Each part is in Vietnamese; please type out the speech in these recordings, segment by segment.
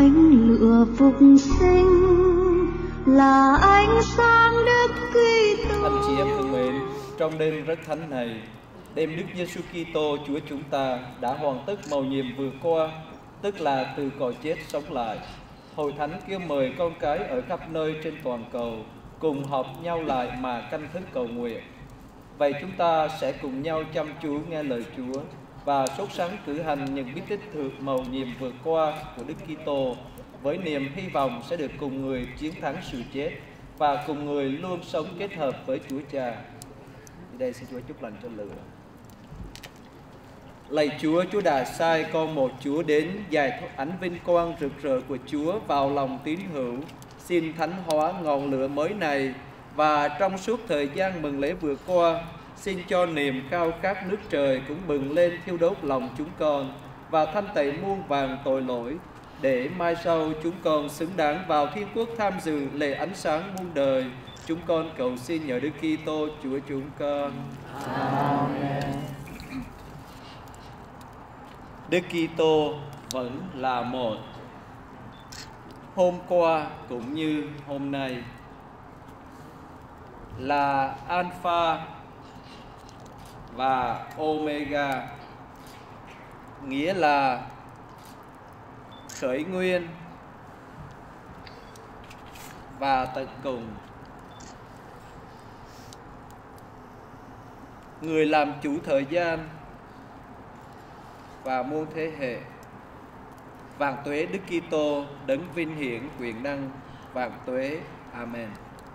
ánh lửa phục sinh, là ánh sáng Đức Kitô. Anh chị em thân mến, trong đêm rất thánh này, đêm Đức Giêsu Kitô Chúa chúng ta đã hoàn tất mầu nhiệm vừa qua, tức là từ cõi chết sống lại. Hội thánh kêu mời con cái ở khắp nơi trên toàn cầu cùng họp nhau lại mà canh thức cầu nguyện. Vậy chúng ta sẽ cùng nhau chăm chú nghe lời Chúa và sốt sắng cử hành những bí tích thực mầu nhiệm vừa qua của Đức Kitô với niềm hy vọng sẽ được cùng người chiến thắng sự chết và cùng người luôn sống kết hợp với Chúa Cha. Đây xin Chúa chúc lành cho lửa. Lạy Chúa, Chúa đã sai con một Chúa đến giải thoát ánh vinh quang rực rỡ của Chúa vào lòng tín hữu. Xin thánh hóa ngọn lửa mới này, và trong suốt thời gian mừng lễ vừa qua, xin cho niềm khao khát nước trời cũng bừng lên thiêu đốt lòng chúng con và thanh tẩy muôn vàn tội lỗi, để mai sau chúng con xứng đáng vào thiên quốc tham dự lễ ánh sáng muôn đời. Chúng con cầu xin nhờ Đức Kitô Chúa chúng con. Amen. Đức Kitô vẫn là một, hôm qua cũng như hôm nay, là Alpha và Omega, nghĩa là khởi nguyên và tận cùng. Người làm chủ thời gian và muôn thế hệ. Vạn tuế Đức Kitô đấng vinh hiển quyền năng vạn tuế. Amen.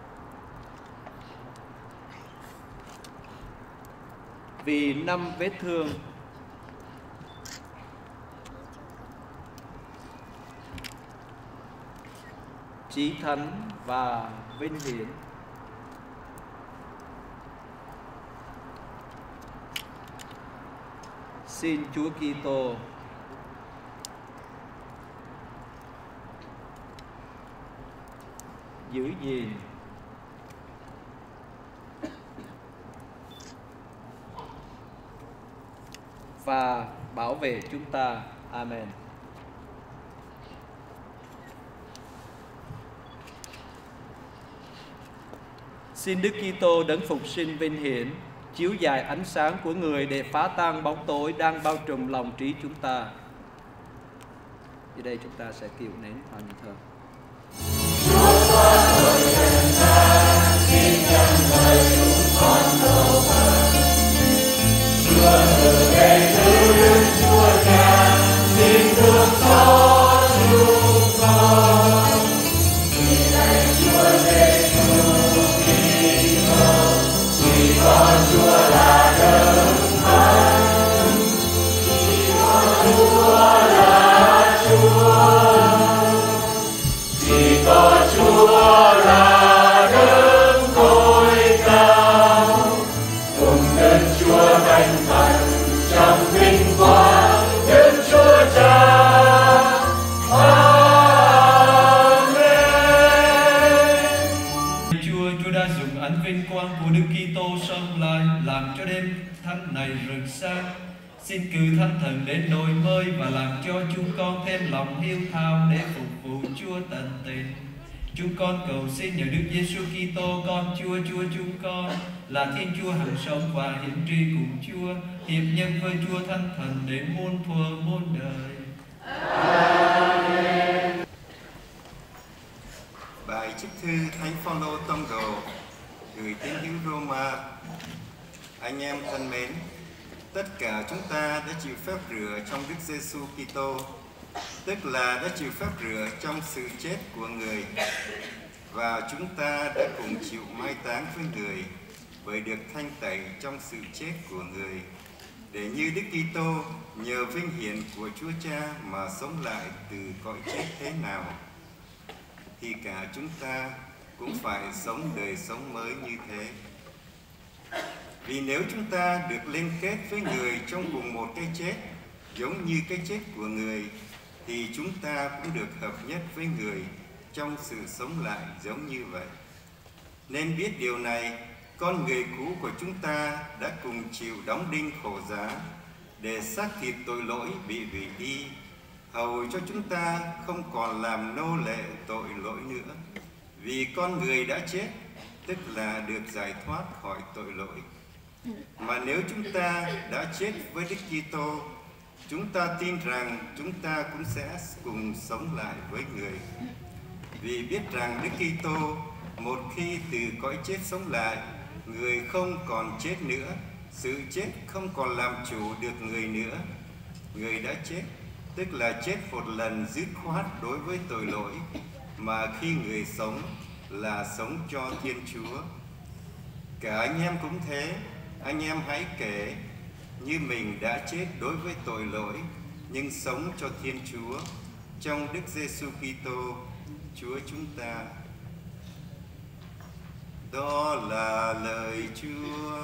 Vì 5 vết thương, chí thánh và vinh hiển, xin Chúa Kitô giữ gìn và bảo vệ chúng ta. Amen. Xin Đức Kitô đấng phục sinh vinh hiển chiếu dải ánh sáng của người để phá tan bóng tối đang bao trùm lòng trí chúng ta. Ở đây chúng ta sẽ kiệu nến hòa nhịp thơ. Chúa qua đời trần gian, xin nhận lời chúng con cầu khẩn. Chúa từ đây cứu Đức Chúa Cha, xin thương xót chúng con. Vì lạy Chúa Giêsu Kitô, chỉ có Chúa là đấng thánh, chỉ có Chúa là Chúa, chỉ có Chúa là đấng tối cao, cùng Đức Chúa thánh thần trong vinh quang Đức Chúa Cha. Chúa đã dùng ánh vinh quang của Đức Kitô sống lại làm cho đêm thánh này rực sáng. Xin cử Thánh Thần đến đổi mới và làm cho chúng con thêm lòng hiếu thao để phục vụ Chúa tận tình. Chúng con cầu xin nhờ Đức Giêsu Kitô con Chúa chúng con, là Thiên Chúa hằng sống và hiển tri cùng Chúa, hiệp nhân với Chúa Thánh Thần đến muôn thuở muôn đời. Amen. Bài trích thư Thánh Phaolô tông đồ gửi tín hữu Roma. Anh em thân mến, tất cả chúng ta đã chịu phép rửa trong Đức Giêsu Kitô, tức là đã chịu phép rửa trong sự chết của người, và chúng ta đã cùng chịu mai táng với người bởi được thanh tẩy trong sự chết của người, để như Đức Kitô nhờ vinh hiển của Chúa Cha mà sống lại từ cõi chết thế nào, thì cả chúng ta cũng phải sống đời sống mới như thế. Vì nếu chúng ta được liên kết với người trong cùng một cái chết, giống như cái chết của người, thì chúng ta cũng được hợp nhất với người trong sự sống lại giống như vậy. Nên biết điều này, con người cũ của chúng ta đã cùng chịu đóng đinh khổ giá, để xác thịt tội lỗi bị hủy đi, hầu cho chúng ta không còn làm nô lệ tội lỗi nữa. Vì con người đã chết, tức là được giải thoát khỏi tội lỗi. Mà nếu chúng ta đã chết với Đức Kitô, chúng ta tin rằng chúng ta cũng sẽ cùng sống lại với người. Vì biết rằng Đức Kitô một khi từ cõi chết sống lại, người không còn chết nữa, sự chết không còn làm chủ được người nữa. Người đã chết, tức là chết một lần dứt khoát đối với tội lỗi, mà khi người sống là sống cho Thiên Chúa. Cả anh em cũng thế, anh em hãy kể như mình đã chết đối với tội lỗi, nhưng sống cho Thiên Chúa trong Đức Giêsu Kitô, Chúa chúng ta. Đó là lời Chúa.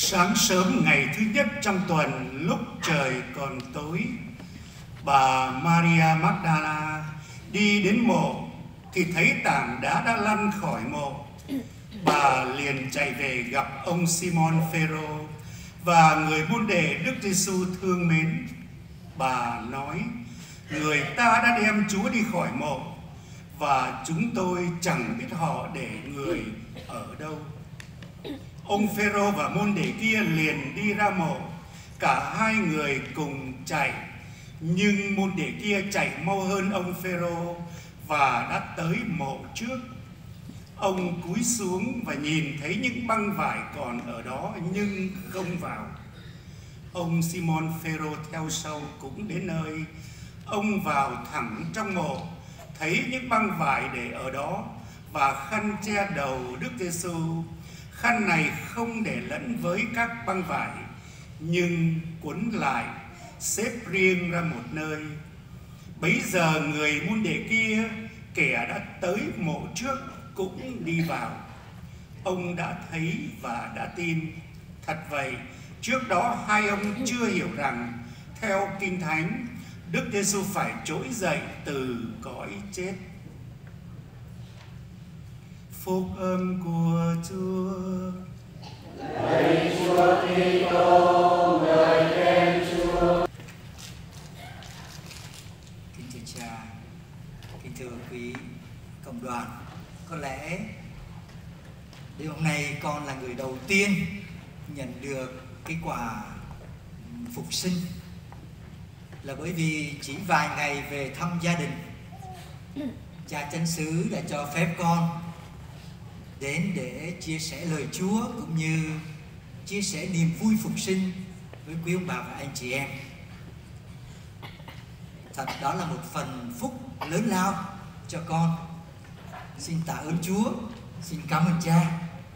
Sáng sớm ngày thứ nhất trong tuần, lúc trời còn tối, bà Maria Magdala đi đến mộ thì thấy tảng đá đã lăn khỏi mộ. Bà liền chạy về gặp ông Simon Phêrô và người môn đệ Đức Giêsu thương mến. Bà nói: người ta đã đem Chúa đi khỏi mộ và chúng tôi chẳng biết họ để người ở đâu. Ông Phêrô và môn đệ kia liền đi ra mộ. Cả hai người cùng chạy, nhưng môn đệ kia chạy mau hơn ông Phêrô và đã tới mộ trước. Ông cúi xuống và nhìn thấy những băng vải còn ở đó nhưng không vào. Ông Simon Phêrô theo sau cũng đến nơi. Ông vào thẳng trong mộ, thấy những băng vải để ở đó và khăn che đầu Đức Giêsu. Khăn này không để lẫn với các băng vải, nhưng cuốn lại, xếp riêng ra một nơi. Bấy giờ người môn đệ kia, kẻ đã tới mộ trước, cũng đi vào. Ông đã thấy và đã tin. Thật vậy, trước đó hai ông chưa hiểu rằng theo Kinh Thánh, Đức Giêsu phải trỗi dậy từ cõi chết. Phúc âm của Chúa. Lạy Chúa Kitô, ngợi khen Chúa. Kính thưa Cha, kính thưa quý cộng đoàn, có lẽ đêm hôm nay con là người đầu tiên nhận được cái quà phục sinh, là bởi vì chỉ vài ngày về thăm gia đình, cha chánh xứ đã cho phép con đến để chia sẻ lời Chúa cũng như chia sẻ niềm vui phục sinh với quý ông bà và anh chị em. Thật đó là một phần phúc lớn lao cho con. Xin tạ ơn Chúa, xin cảm ơn Cha.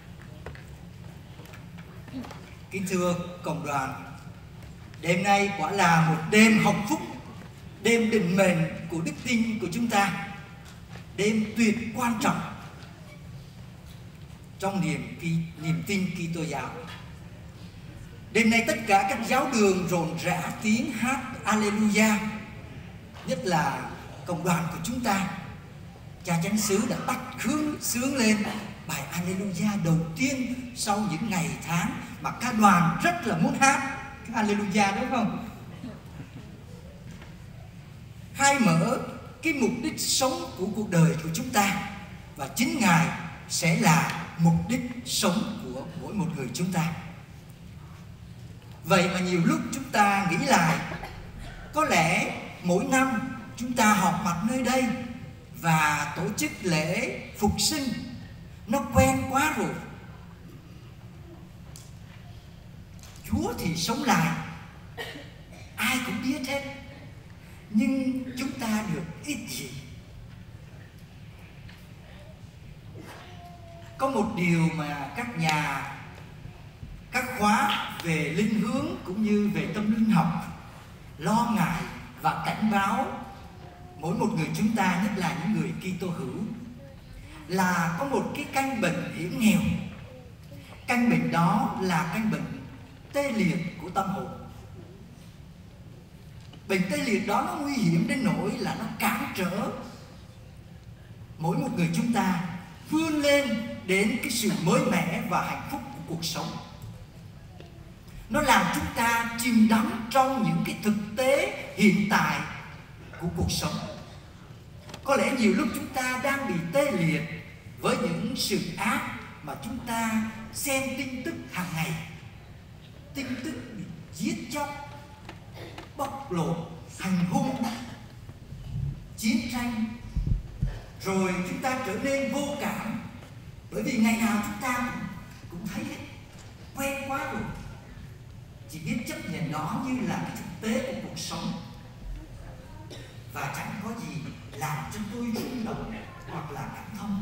Kính thưa cộng đoàn, đêm nay quả là một đêm hồng phúc, đêm định mệnh của đức tin của chúng ta, đêm tuyệt quan trọng trong niềm tin Kitô giáo. Đêm nay tất cả các giáo đường rộn rã tiếng hát Alleluia, nhất là cộng đoàn của chúng ta. Cha chánh xứ đã bắt sướng lên bài Alleluia đầu tiên sau những ngày tháng mà ca đoàn rất là muốn hát Alleluia, đúng không? Khai mở cái mục đích sống của cuộc đời của chúng ta, và chính Ngài sẽ là mục đích sống của mỗi một người chúng ta. Vậy mà nhiều lúc chúng ta nghĩ lại, có lẽ mỗi năm chúng ta họp mặt nơi đây và tổ chức lễ phục sinh nó quen quá rồi. Chúa thì sống lại, ai cũng biết hết, nhưng chúng ta được ít gì. Có một điều mà các khóa về linh hướng cũng như về tâm linh học lo ngại và cảnh báo mỗi một người chúng ta, nhất là những người Kitô hữu, là có một cái căn bệnh hiểm nghèo. Căn bệnh đó là căn bệnh tê liệt của tâm hồn. Bệnh tê liệt đó nó nguy hiểm đến nỗi là nó cản trở mỗi một người chúng ta vươn lên đến cái sự mới mẻ và hạnh phúc của cuộc sống. Nó làm chúng ta chìm đắm trong những cái thực tế hiện tại của cuộc sống. Có lẽ nhiều lúc chúng ta đang bị tê liệt với những sự ác mà chúng ta xem tin tức hàng ngày. Tin tức bị giết chóc, bóc lột, hành hung, chiến tranh. Rồi chúng ta trở nên vô cảm, bởi vì ngày nào chúng ta cũng thấy quen quá rồi, chỉ biết chấp nhận nó như là cái thực tế của cuộc sống, và chẳng có gì làm cho tôi rung động hoặc là cảm thông.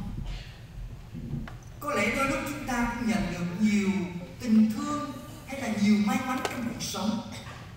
Có lẽ đôi lúc chúng ta cũng nhận được nhiều tình thương hay là nhiều may mắn trong cuộc sống,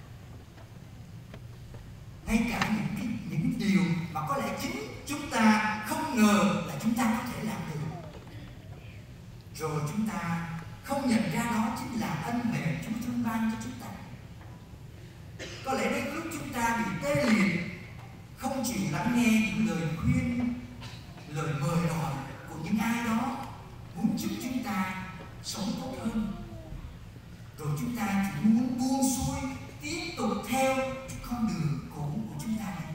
ngay cả những điều mà có lẽ chính chúng ta không ngờ là chúng ta có thể làm được, rồi chúng ta không nhận ra đó chính là ân huệ Chúa thương ban cho chúng ta. Có lẽ đến lúc chúng ta bị tê liệt, không chịu lắng nghe những lời khuyên, lời mời gọi của những ai đó muốn giúp chúng ta sống tốt hơn, rồi chúng ta chỉ muốn buông xuôi tiếp tục theo con đường cũ của chúng ta này.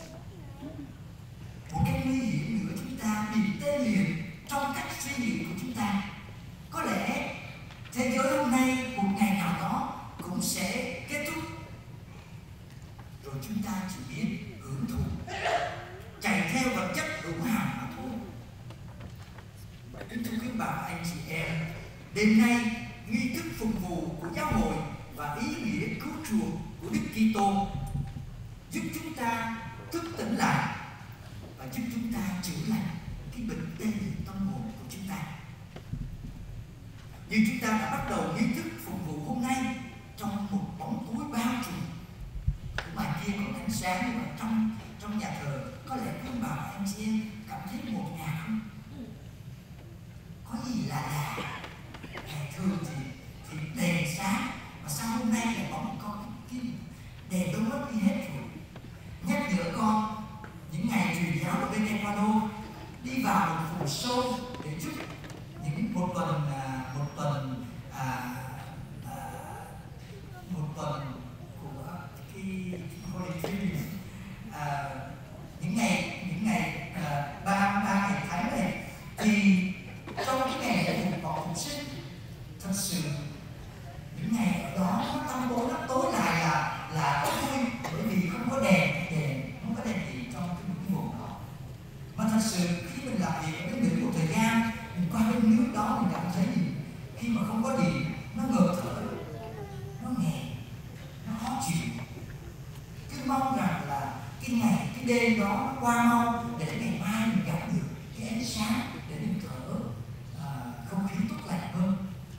Một cái nguy hiểm nữa, chúng ta bị tê liệt trong cách suy nghĩ của chúng ta. Có lẽ thế giới hôm nay một ngày nào đó cũng sẽ kết thúc, rồi chúng ta chỉ biết hưởng thụ, chạy theo vật chất đủ hàng mà thôi. Kính thưa quý bà anh chị em, đêm nay nghi thức phục vụ của giáo hội và ý nghĩa cứu chuộc của Đức Kitô giúp chúng ta thức tỉnh lại và giúp chúng ta chữa lành cái bệnh tê liệt tâm hồn của chúng ta. Như chúng ta đã bắt đầu nghi thức phục vụ hôm nay trong một bóng tối bao trùm, ngoài kia còn ánh sáng, nhưng mà trong nhà thờ có lẽ quý bà anh chị em cảm thấy ngột ngạt không? Có gì lạ. Ngày thường thì đèn sáng, mà sao hôm nay lại có một con cái đèn đâu mất đi hết rồi. Nhắc nhở con những ngày truyền giáo ở bên Ecuador đi vào một vùng sâu để giúp những một tuần của cái Holy Trinity, những ngày ba ngày tháng này, thì trong cái ngày lễ phục sinh, thật sự những ngày ở đó nó tăm tối lại là vui, bởi vì không có đèn không có đèn gì trong cái vùng đó. Mà thật sự khi mình làm việc ở bên Mỹ một thời gian, mình qua bên nước đó mình cảm thấy gì? Khi mà không có điện, nó ngợp thở, nó nghẹn, nó khó chịu. Cứ mong rằng là cái đêm đó qua mau để ngày mai mình gặp được cái ánh sáng để mình thở không khí tốt lành hơn.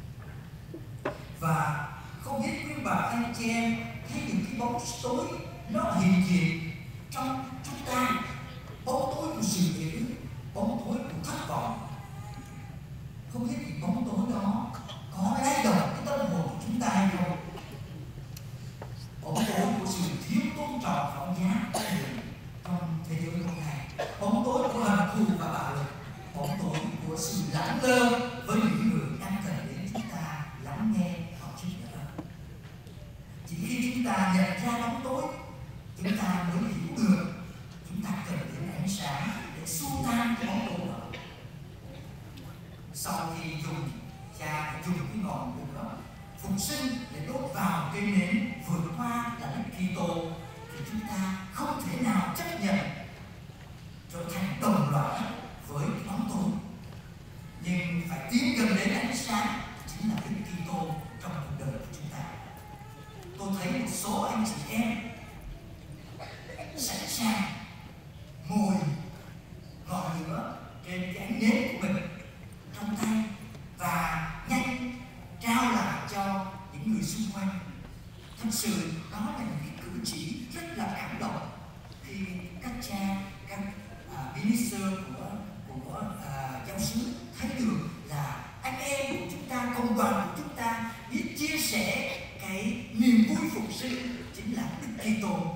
Và không biết quý bà anh chị em thấy những cái bóng tối nó hiện diện trong chúng ta, bóng tối của sự hiểu, bóng tối của thất vọng. Không biết những bóng tối đó có lay động cái tâm hồn của chúng ta hay không? Bóng tối của sự thiếu tôn trọng phóng giá trong thế giới hôm nay, bóng tối của hận thù và bạo lực, bóng tối của sự lẳng lơ với những người đang cần đến chúng ta lắng nghe họ giúp đỡ. Chỉ khi chúng ta nhận ra bóng tối, chúng ta mới hiểu được chúng ta cần đến ánh sáng để xua tan cái bóng tối đó. Sau khi dùng cái ngọn lửa phục sinh để đốt vào cây nến vượt qua là Đức Kitô, thì chúng ta không thể nào chấp nhận trở thành đồng loại với cái bóng tối, nhưng phải tiến gần đến ánh sáng, chính là Đức Kitô trong cuộc đời của chúng ta. Tôi thấy một số anh chị em sẵn sàng ngồi ngọn lửa trên cái ánh nến của mình trong tay và nhanh trao lại cho những người xung quanh. Thật sự đó là những cái cử chỉ rất là cảm động khi các cha, các minister của giáo xứ thấy được là anh em của chúng ta, công đoàn của chúng ta biết chia sẻ cái niềm vui phục sinh, chính là Đức Kitô.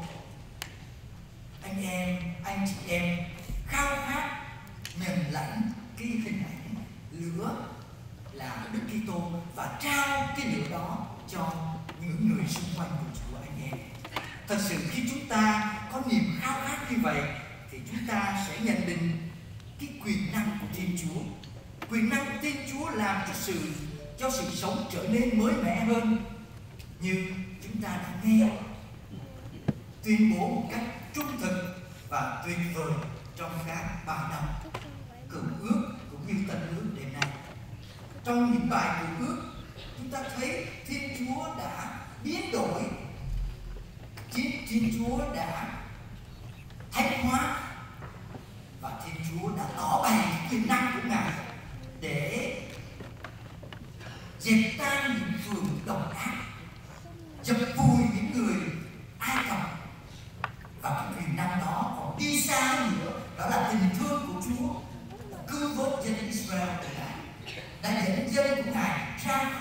Anh chị em khao khát nhận lãnh cái hình ảnh lửa là Đức Kitô và trao cái lửa đó cho những người xung quanh của Chúa anh em. Thật sự khi chúng ta có niềm khao khát như vậy thì chúng ta sẽ nhận định cái quyền năng của Thiên Chúa. Quyền năng của Thiên Chúa làm cho sự sống trở nên mới mẻ hơn. Như chúng ta đã nghe tuyên bố một cách trung thực và tuyệt vời trong các bài đọc Cựu Ước cũng như Tân Ước đêm nay. Trong những bài Cựu Ước, chúng ta thấy Thiên Chúa đã biến đổi, Thiên Chúa đã thánh hóa, và Thiên Chúa đã tỏ bày quyền năng của Ngài để dẹp tan những phường độc ác, dập vùi những người Ai Cập. Và cái quyền năng đó còn đi xa hơn nữa, đó là tình thương của Chúa cứu vớt dân Israel của Ngài, đã dẫn dân của Ngài ra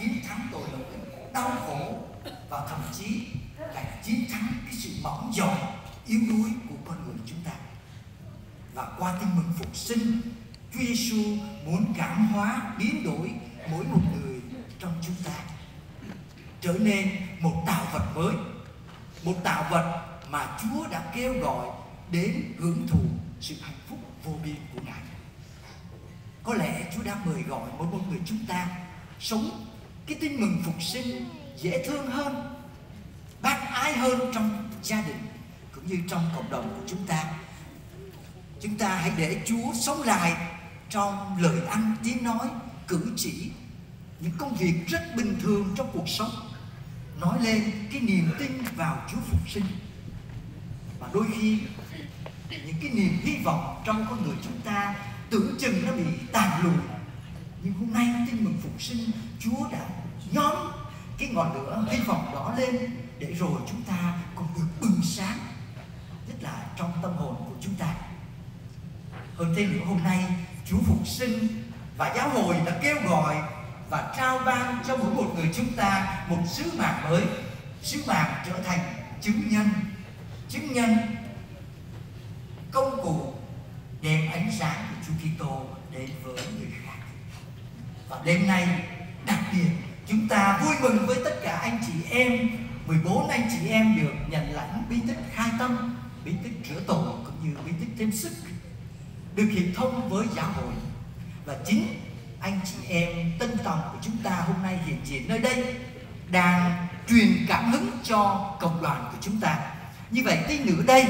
chiến thắng tội lỗi, đau khổ và thậm chí là chiến thắng cái sự mỏng dòi, yếu đuối của con người chúng ta. Và qua tin mừng phục sinh, Chúa Giêsu muốn cảm hóa, biến đổi mỗi một người trong chúng ta trở nên một tạo vật mới, một tạo vật mà Chúa đã kêu gọi đến hưởng thụ sự hạnh phúc vô biên của Ngài. Có lẽ Chúa đã mời gọi mỗi một người chúng ta sống cái tin mừng phục sinh dễ thương hơn, bác ái hơn trong gia đình cũng như trong cộng đồng của chúng ta. Chúng ta hãy để Chúa sống lại trong lời ăn, tiếng nói, cử chỉ, những công việc rất bình thường trong cuộc sống, nói lên cái niềm tin vào Chúa phục sinh. Và đôi khi những cái niềm hy vọng trong con người chúng ta tưởng chừng nó bị tàn lụi, nhưng hôm nay tin mừng phục sinh, Chúa đã nhóm cái ngọn lửa hy vọng đó lên để rồi chúng ta còn được bừng sáng, nhất là trong tâm hồn của chúng ta. Hơn thế nữa, hôm nay Chúa phục sinh và giáo hội đã kêu gọi và trao ban cho mỗi một người chúng ta một sứ mạng mới, sứ mạng trở thành chứng nhân công cụ đem ánh sáng của Chúa Kitô đến với người khác. Và đêm nay đặc biệt chúng ta vui mừng với tất cả anh chị em, 14 anh chị em được nhận lãnh bí tích khai tâm, bí tích rửa tội cũng như bí tích thêm sức, được hiệp thông với giáo hội. Và chính anh chị em tân tòng của chúng ta hôm nay hiện diện nơi đây đang truyền cảm hứng cho cộng đoàn của chúng ta. Như vậy tí nữa đây,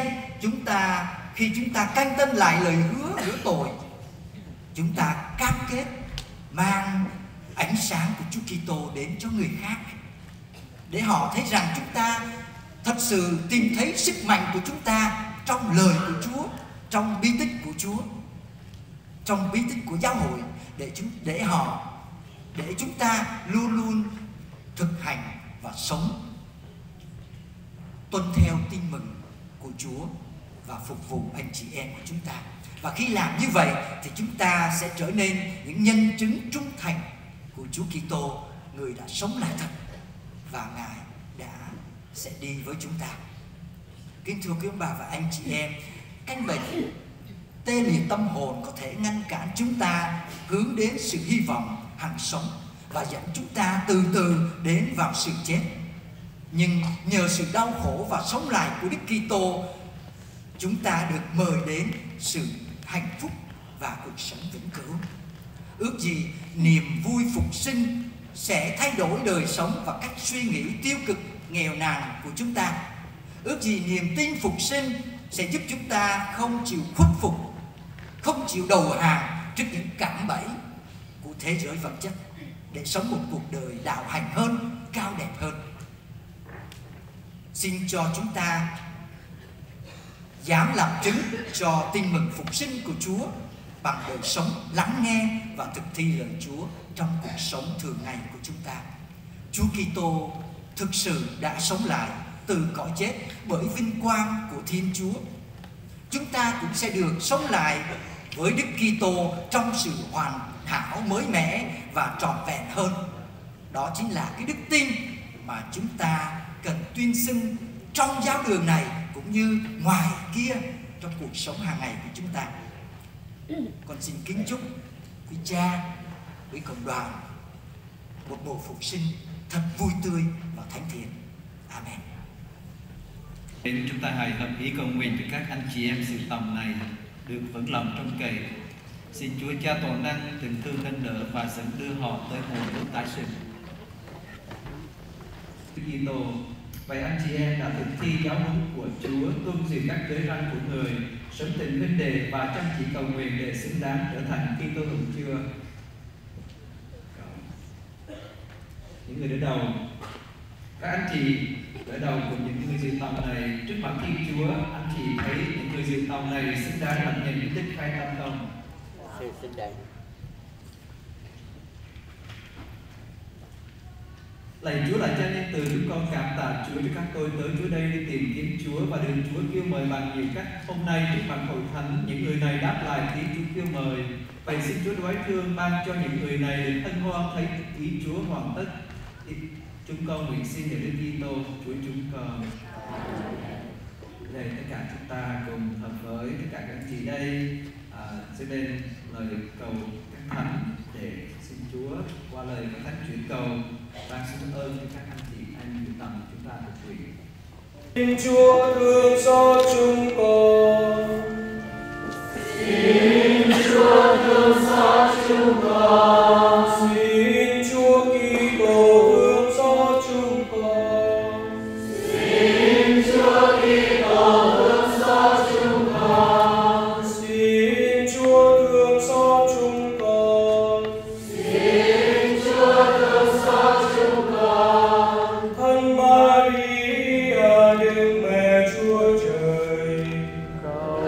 khi chúng ta canh tân lại lời hứa rửa tội, chúng ta cam kết mang ánh sáng của Chúa Kitô đến cho người khác, để họ thấy rằng chúng ta thật sự tìm thấy sức mạnh của chúng ta trong lời của Chúa, trong bí tích của Chúa, trong bí tích của giáo hội, để chúng ta luôn luôn thực hành và sống tuân theo tin mừng của Chúa và phục vụ anh chị em của chúng ta. Và khi làm như vậy thì chúng ta sẽ trở nên những nhân chứng trung thành của Chúa Kitô, người đã sống lại thật và Ngài sẽ đi với chúng ta. Kính thưa quý ông bà và anh chị em, căn bệnh tê liệt tâm hồn có thể ngăn cản chúng ta hướng đến sự hy vọng hằng sống và dẫn chúng ta từ từ đến vào sự chết. Nhưng nhờ sự đau khổ và sống lại của Đức Kitô, chúng ta được mời đến sự hạnh phúc và cuộc sống vĩnh cửu. Ước gì niềm vui phục sinh sẽ thay đổi đời sống và cách suy nghĩ tiêu cực nghèo nàn của chúng ta. Ước gì niềm tin phục sinh sẽ giúp chúng ta không chịu khuất phục, không chịu đầu hàng trước những cạm bẫy của thế giới vật chất, để sống một cuộc đời đạo hạnh hơn, cao đẹp hơn. Xin cho chúng ta dám làm chứng cho tin mừng phục sinh của Chúa bằng đời sống lắng nghe và thực thi lời Chúa trong cuộc sống thường ngày của chúng ta. Chúa Kitô thực sự đã sống lại từ cõi chết bởi vinh quang của Thiên Chúa. Chúng ta cũng sẽ được sống lại với Đức Kitô trong sự hoàn hảo, mới mẻ và trọn vẹn hơn. Đó chính là cái đức tin mà chúng ta cần tuyên xưng trong giáo đường này cũng như ngoài kia trong cuộc sống hàng ngày của chúng ta. Con xin kính chúc quý cha, quý cộng đoàn một mùa phục sinh thật vui tươi và thánh thiện. Amen. Chúng ta hãy hợp ý cầu nguyện cho các anh chị em sự tòng này được vững lòng trong cậy. Xin Chúa Cha toàn năng tình thương nâng đỡ và dẫn đưa họ tới mùa nước tái sinh. Kitô, vậy anh chị em đã thực thi giáo huấn của Chúa, tuân giữ các giới răn của người, sống tình huynh đệ và chăm chỉ cầu nguyện để xứng đáng trở thành Kitô hữu chưa? Những người đỡ đầu, các anh chị đỡ đầu của những người dự tòng này trước mặt Thiên Chúa, anh chị thấy những người dự tòng này xứng đáng lãnh nhận bí tích khai tâm không? Xứng đáng. Lạy Chúa là cha nhân từ, chúng con cảm tạ Chúa cho các tôi tới Chúa đây đi tìm kiếm Chúa và được Chúa kêu mời bằng nhiều cách. Hôm nay trước mặt hội thánh, những người này đáp lại tiếng Chúa kêu mời. Vậy xin Chúa đoái thương ban cho những người này được hân hoan thấy ý Chúa hoàn tất. Chúng con nguyện xin nhờ Đức Kitô Chúa chúng con. Đây tất cả chúng ta cùng hợp với tất cả các anh chị đây sẽ lên lời cầu các thánh để xin Chúa qua lời các thánh chuyển cầu ban xin ơn cho các anh chị anh dự tầm chúng ta thực hiện. Xin Chúa thương xót chúng con. Xin Chúa thương xót chúng con. Xin Chúa Kitô thương xót chúng con. Xin Chúa Kitô thương xót chúng con. Xin Chúa thương xót chúng con. Xin Chúa thương xót chúng con. Thánh Maria Đức Mẹ Chúa Trời, cầu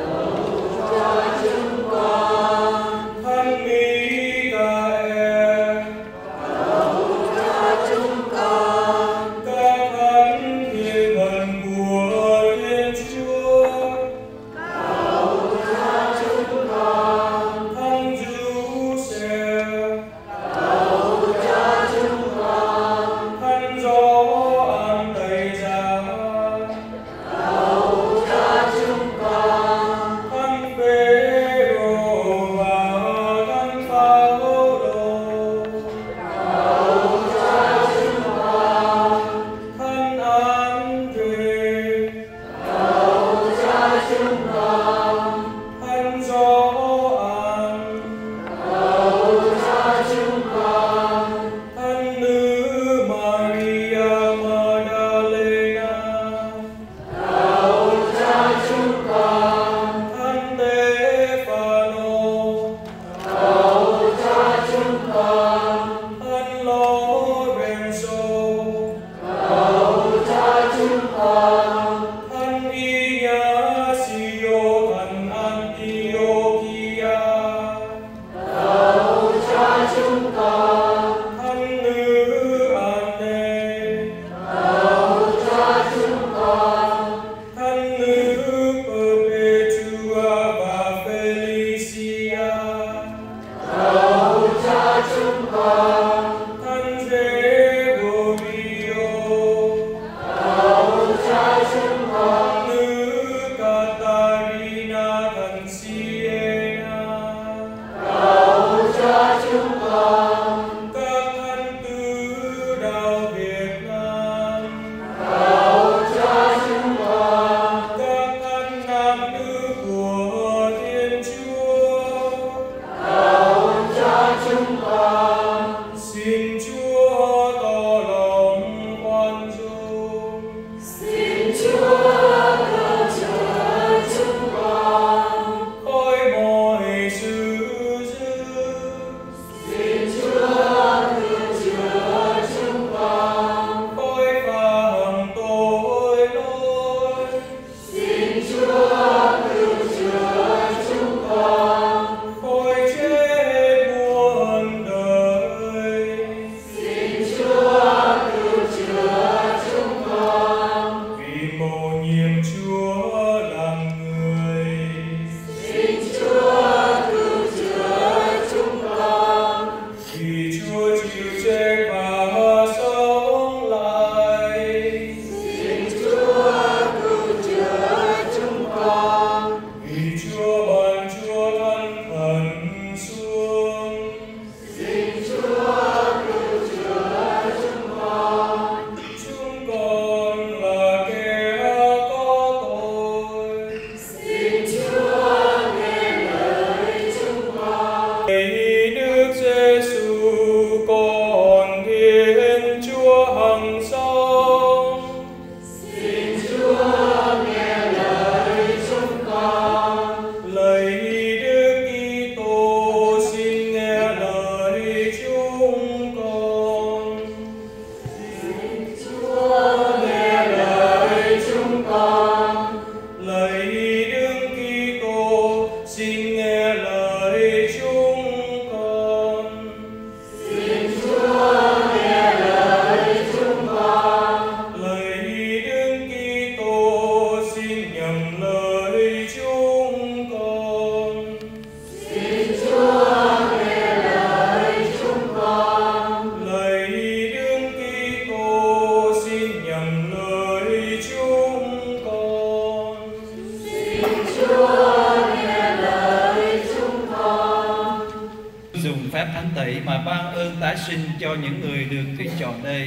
tái sinh cho những người được tuyển chọn đây.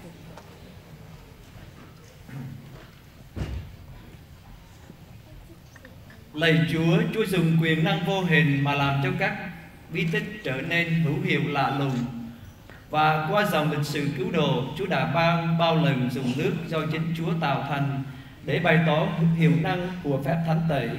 Lạy Chúa, Chúa dùng quyền năng vô hình mà làm cho các bí tích trở nên hữu hiệu lạ lùng. Và qua dòng lịch sử cứu độ, Chúa đã bao lần dùng nước do chính Chúa tạo thành để bày tỏ hiệu năng của phép thánh tẩy.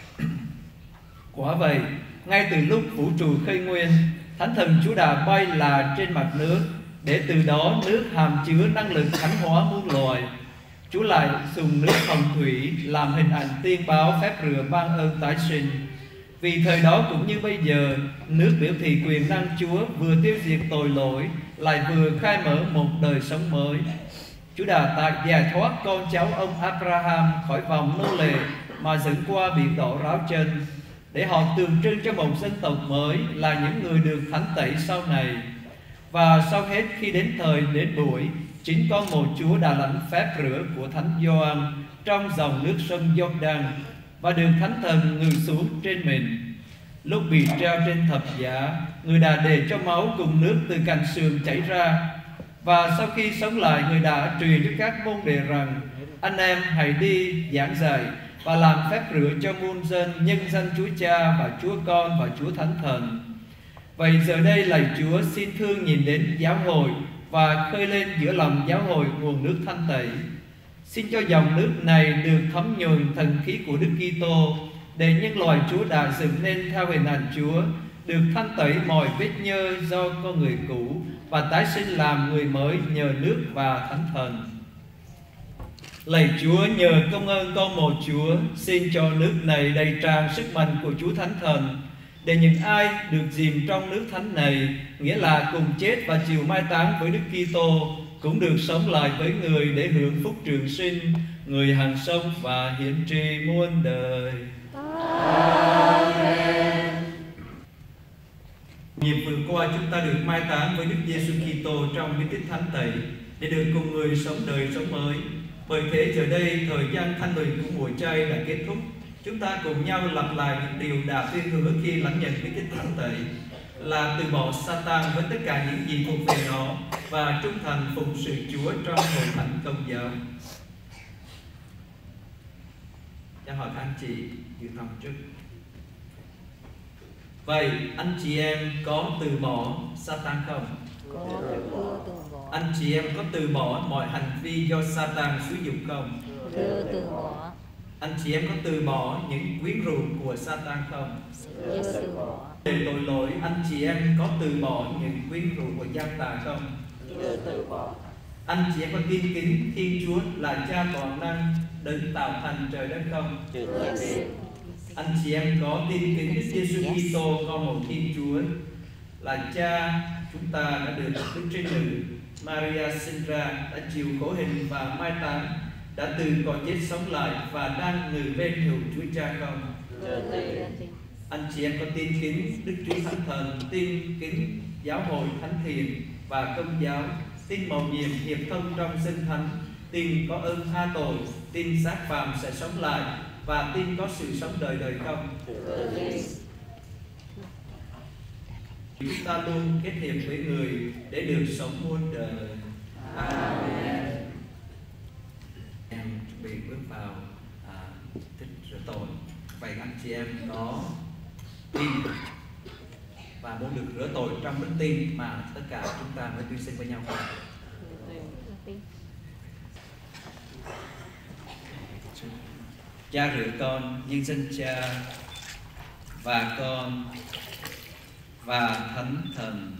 Quả vậy, ngay từ lúc vũ trụ khởi nguyên, Thánh Thần Chúa đã bay là trên mặt nước, để từ đó nước hàm chứa năng lực thánh hóa muôn loài. Chúa lại dùng nước hồng thủy làm hình ảnh tiên báo phép rửa ban ơn tái sinh. Vì thời đó cũng như bây giờ, nước biểu thị quyền năng Chúa vừa tiêu diệt tội lỗi, lại vừa khai mở một đời sống mới. Chúa đã giải thoát con cháu ông Abraham khỏi vòng nô lệ mà dẫn qua biển đỏ ráo chân, để họ tượng trưng cho một dân tộc mới là những người được thánh tẩy sau này. Và sau hết, khi đến thời đến buổi, chính con một Chúa đã lãnh phép rửa của Thánh Gioan trong dòng nước sông Giô-đăng và được Thánh Thần ngự xuống trên mình. Lúc bị treo trên thập giá, người đã để cho máu cùng nước từ cạnh sườn chảy ra. Và sau khi sống lại, người đã truyền cho các môn đệ rằng: anh em hãy đi giảng dạy và làm phép rửa cho muôn dân nhân danh Chúa Cha và Chúa Con và Chúa Thánh Thần. Vậy giờ đây lạy Chúa, xin thương nhìn đến giáo hội và khơi lên giữa lòng giáo hội nguồn nước thanh tẩy. Xin cho dòng nước này được thấm nhuần thần khí của Đức Kitô, để nhân loại Chúa đã dựng nên theo hình ảnh Chúa được thanh tẩy mọi vết nhơ do con người cũ và tái sinh làm người mới nhờ nước và Thánh Thần. Lạy Chúa, nhờ công ơn con một Chúa, xin cho nước này đầy tràn sức mạnh của Chúa Thánh Thần, để những ai được chìm trong nước thánh này, nghĩa là cùng chết và chịu mai táng với Đức Kitô, cũng được sống lại với người để hưởng phúc trường sinh, người hằng sống và hiển tri muôn đời. Amen. Dịp vừa qua chúng ta được mai táng với Đức Giêsu Kitô trong bí tích thánh tẩy, để được cùng người sống đời sống mới. Bởi thế giờ đây, thời gian thanh bình của mùa chay đã kết thúc. Chúng ta cùng nhau lặp lại những điều đã tuyên hứa khi lãnh nhận bí tích thánh tẩy, là từ bỏ Satan với tất cả những gì thuộc về nó và trung thành phụng sự Chúa trong hội thánh Công giáo. Cho hỏi các anh chị dự phòng trước. Vậy anh chị em có từ bỏ Satan không? Có từ bỏ. Anh chị em có từ bỏ mọi hành vi do Satan sử dụng không? Từ bỏ. Anh chị em có từ bỏ những quyến rũ của Satan không? Từ bỏ. Về tội lỗi, anh chị em có từ bỏ những quyến rũ của gian tà không? Từ bỏ. Anh chị em có tin kính Thiên Chúa là Cha toàn năng đấng tạo thành trời đất không? Anh chị em có tin kính Đức Giêsu Kitô con một Thiên Chúa là Cha chúng ta đã được Đức Trinh Nữ Maria sinh ra, đã chịu khổ hình và mai táng, đã từ cõi chết sống lại và đang ngự bên hữu Chúa Cha không? Anh chị em có tin kính Đức Chúa Thánh Thần, tin kính giáo hội thánh thiện và Công giáo, tin mầu nhiệm hiệp thông trong dân thánh, tin có ơn tha tội, tin xác phàm sẽ sống lại và tin có sự sống đời đời không? Chúng ta luôn kết hiệp với người để được sống muôn đời. Amen. Em chuẩn bị bước vào tích rửa tội. Vậy anh chị em có tin và muốn được rửa tội trong đức tin mà tất cả chúng ta mới tuyên xưng với nhau không? Cha rửa con nhân danh Cha và Con và Thánh Thần.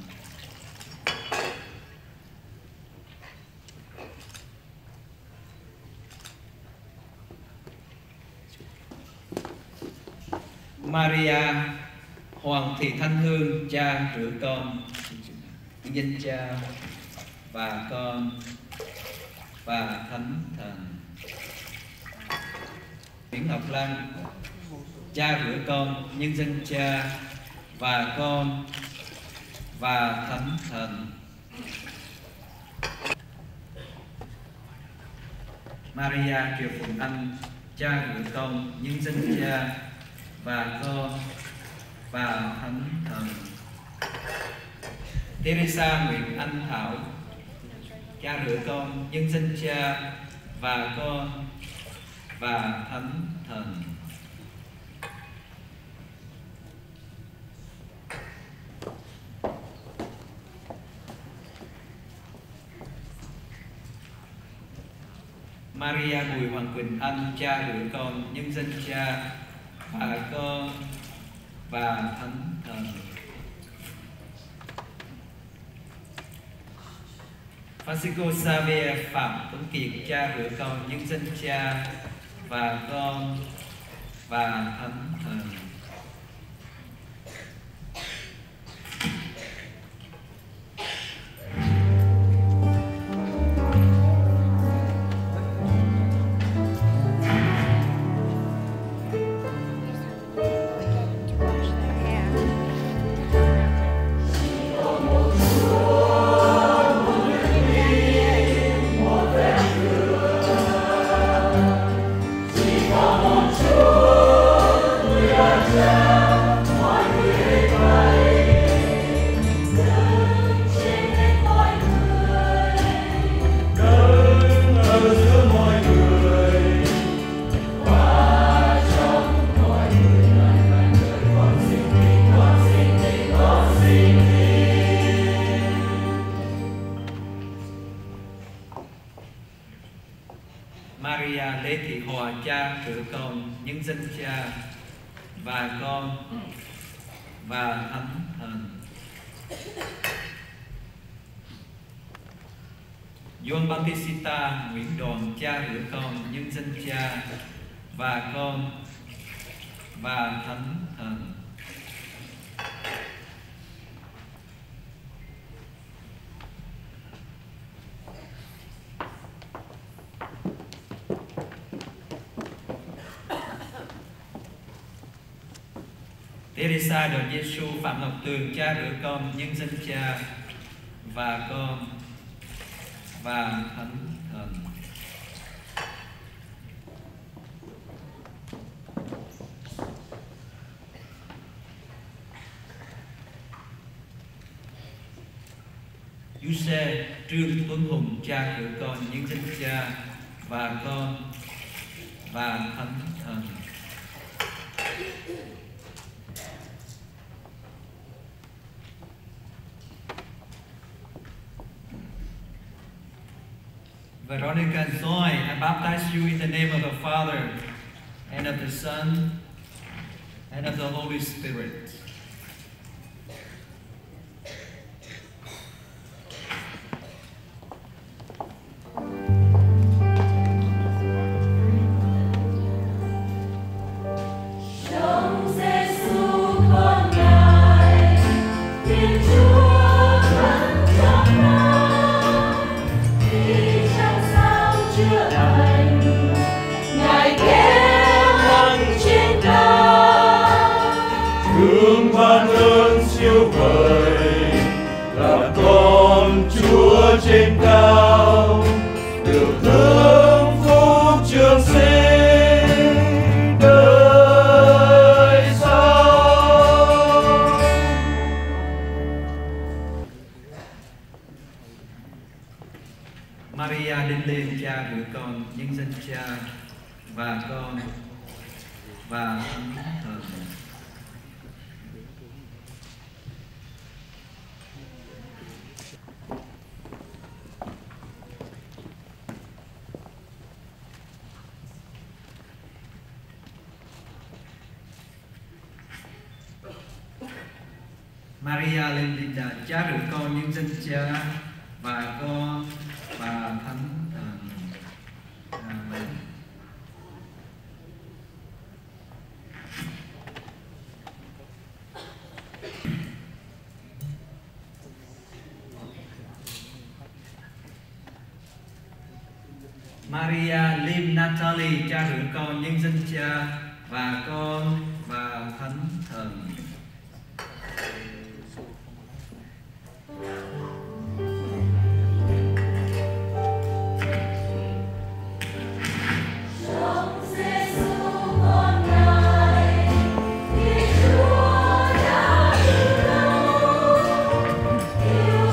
Maria, Hoàng thị Thanh Hương, Cha rửa con nhân danh Cha và Con và Thánh Thần. Nguyễn Ngọc Lan, Cha rửa con nhân danh Cha và Con và Thánh Thần. Maria Triệu Phụng Anh, Cha rửa con nhân danh Cha và Con và Thánh Thần. Teresa Nguyễn Anh Thảo, cha rửa con nhân danh Cha và Con và Thánh Thần. Maria Bùi Hoàng Quỳnh Anh, cha rửa con nhân danh Cha và Con và Thánh Thần. Francisco Xavier Phạm Tuấn Kiệt, cha rửa con nhân danh Cha và Con và Thánh Thần. Maria Lê Thị Hòa, cha rửa con nhân danh Cha và Con và Thánh Thần. Gioan Bautista Nguyễn Đoàn, cha rửa con nhân danh Cha và Con và Thánh Thần. Teresa Đền Giêsu Phạm Ngọc Tường, cha rửa con nhân danh Cha và Con và Thánh Thần. Giuse Trương Tuấn Hùng, cha rửa con nhân danh Cha và Con và Thánh Thần. Veronica Zoe, I baptize you in the name of the Father, and of the Son, and of the Holy Spirit. Trên cao được thương phúc trường sinh đời sau. Maria Linh Lên, cha rửa con nhân danh Cha và Con và Thánh Thần. Maria Linda, cha rửa con nhân danh Cha và Con và Thánh Thần. Amen. Maria Lim Natalie, cha rửa con nhân danh Cha và Con và Thánh Thần. Yêu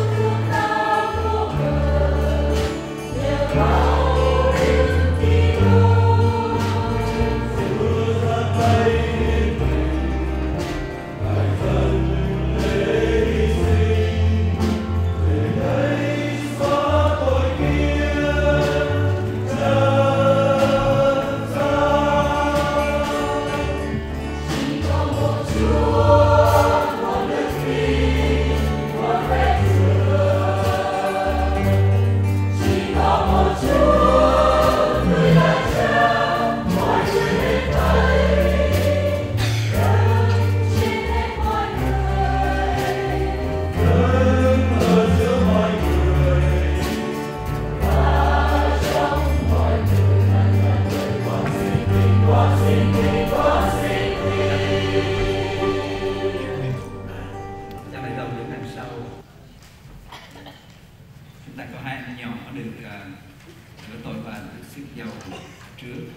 rửa tội vàng được xức dầu trước.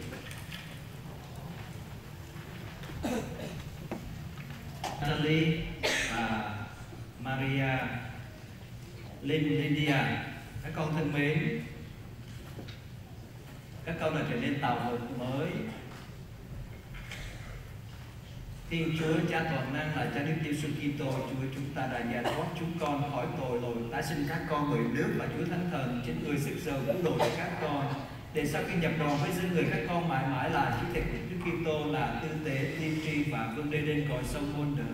Natalie và Maria, Lydia, các con thân mến, các con đã trở nên tạo vật mới. Thiên Chúa Cha toàn năng là Cha Đức Giêsu Kitô, Chúa chúng ta đã giải thoát chúng con khỏi tội lỗi, tái sinh các con bởi nước và Chúa Thánh Thần, chính người sức giàu cứu độ cho các con, để sau khi nhập đoàn với giữa người các con mãi mãi là肢thể của Đức Kitô, là tư tế, tiên tri và vươn lên trên cõi sông muôn đời.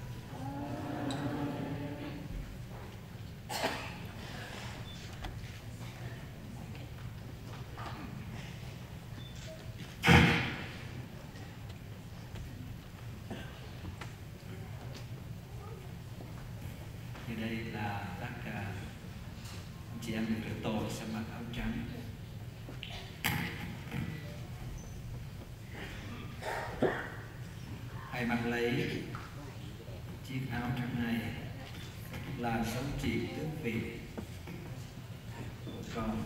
Đây là các anh chị em được rửa tội sẽ mặc áo trắng. Hãy mặc lấy chiếc áo trắng này là dấu chỉ tước vị của con.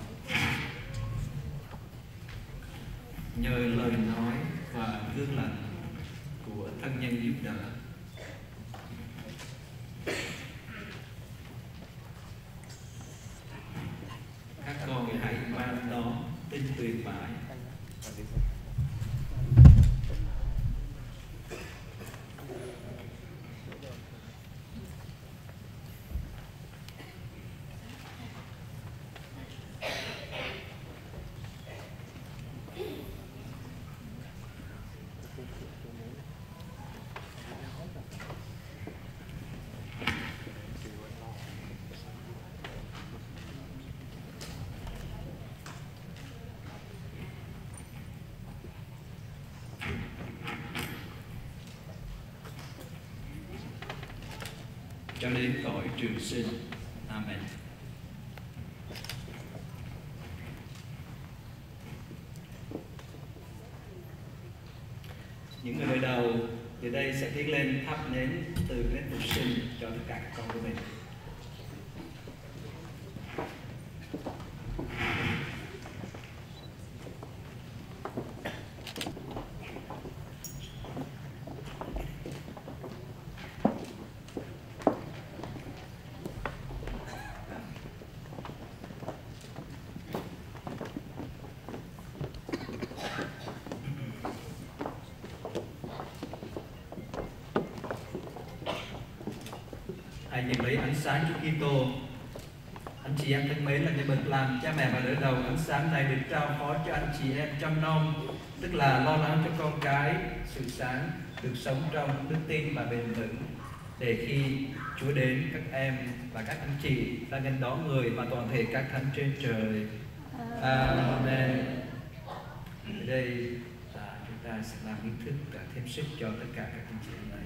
Nhờ lời nói và gương lành của thân nhân giúp đỡ, các con hãy mang đó tin tuyệt mãi. Cho đến cõi trường sinh. Amen. Những người đời đầu từ đây sẽ tiến lên thắp nến từ nến phục sinh cho tất cả các con của mình. Hãy nhận lấy ánh sáng Chúa Kitô. Anh chị em thân mến, là những bậc làm cha mẹ và đỡ đầu, ánh sáng này được trao phó cho anh chị em trông nom, tức là lo lắng cho con cái, sự sáng được sống trong đức tin và bền vững, để khi Chúa đến, các em và các anh chị đã nghênh đón người và toàn thể các thánh trên trời. Amen. Ở đây là chúng ta sẽ làm nghi thức thêm sức cho tất cả các anh chị em này.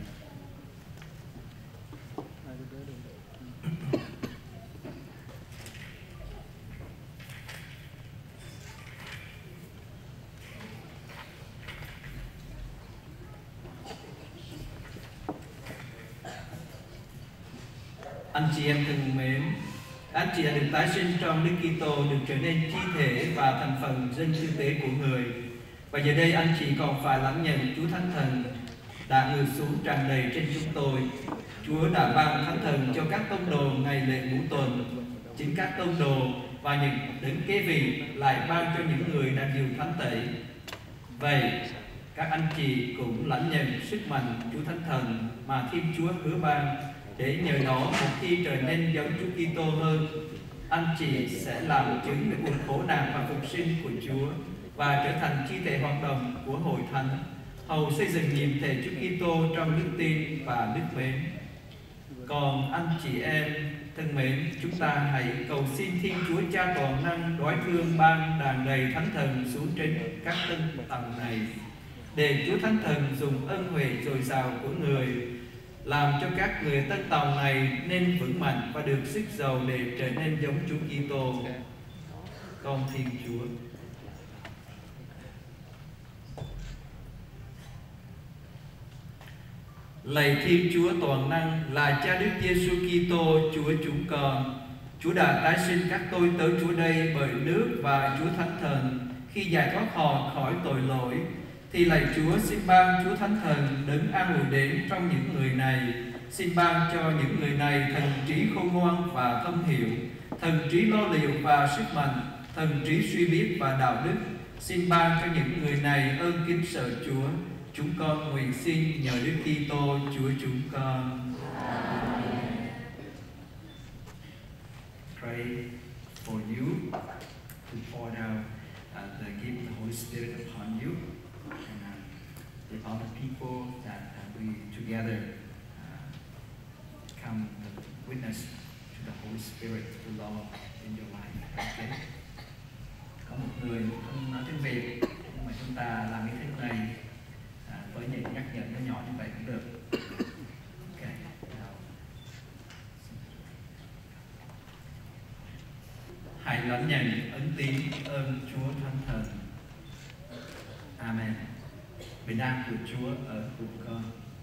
Anh chị em thân mến, anh chị đã được tái sinh trong Đức Kitô, được trở nên chi thể và thành phần dân tư tế của người. Và giờ đây anh chị còn phải lãnh nhận Chúa Thánh Thần đã ngự xuống tràn đầy trên chúng tôi. Chúa đã ban Thánh Thần cho các tông đồ ngày lễ ngũ tuần. Chính các tông đồ và những đấng kế vị lại ban cho những người đang dự thánh tẩy. Vậy các anh chị cũng lãnh nhận sức mạnh Chúa Thánh Thần mà Thiên Chúa hứa ban, để nhờ đó một khi trở nên giống Chúa Kitô hơn, anh chị sẽ làm chứng về cuộc khổ nạn và phục sinh của Chúa và trở thành chi thể hoạt động của hội thánh, hầu xây dựng nhiệm thể Chúa Kitô trong đức tin và đức mến. Còn anh chị em thân mến, chúng ta hãy cầu xin Thiên Chúa Cha toàn năng đoái thương ban đàn đầy Thánh Thần xuống trên các tân tầng này, để Chúa Thánh Thần dùng ân huệ dồi dào của người làm cho các người tân tòng này nên vững mạnh và được sức giàu để trở nên giống Chúa Kitô, con Thiên Chúa. Lạy Thiên Chúa toàn năng là Cha Đức Giêsu Kitô, Chúa chúng con, Chúa đã tái sinh các tôi tớ Chúa đây bởi nước và Chúa Thánh Thần khi giải thoát họ khỏi tội lỗi. Thì lạy Chúa, xin ban Chúa Thánh Thần đấng an ủi đến trong những người này. Xin ban cho những người này thần trí khôn ngoan và thâm hiểu, thần trí lo liệu và sức mạnh, thần trí suy biết và đạo đức. Xin ban cho những người này ơn kính sợ Chúa. Chúng con nguyện xin nhờ Đức Kitô Chúa chúng con. Amen. Pray for you to pour out the gift of the Holy Spirit upon you, and the other people that we together come witness to the Holy Spirit, the Lord in your life. Okay. Có một người không nói tiếng Việt, nhưng mà chúng ta làm cái thuyết này với những nhắc nhở nhỏ như vậy cũng được. Okay. Hãy lãnh nhận ân tín ơn Chúa Thánh Thần. Amen. Bình an của Chúa ở cùng con.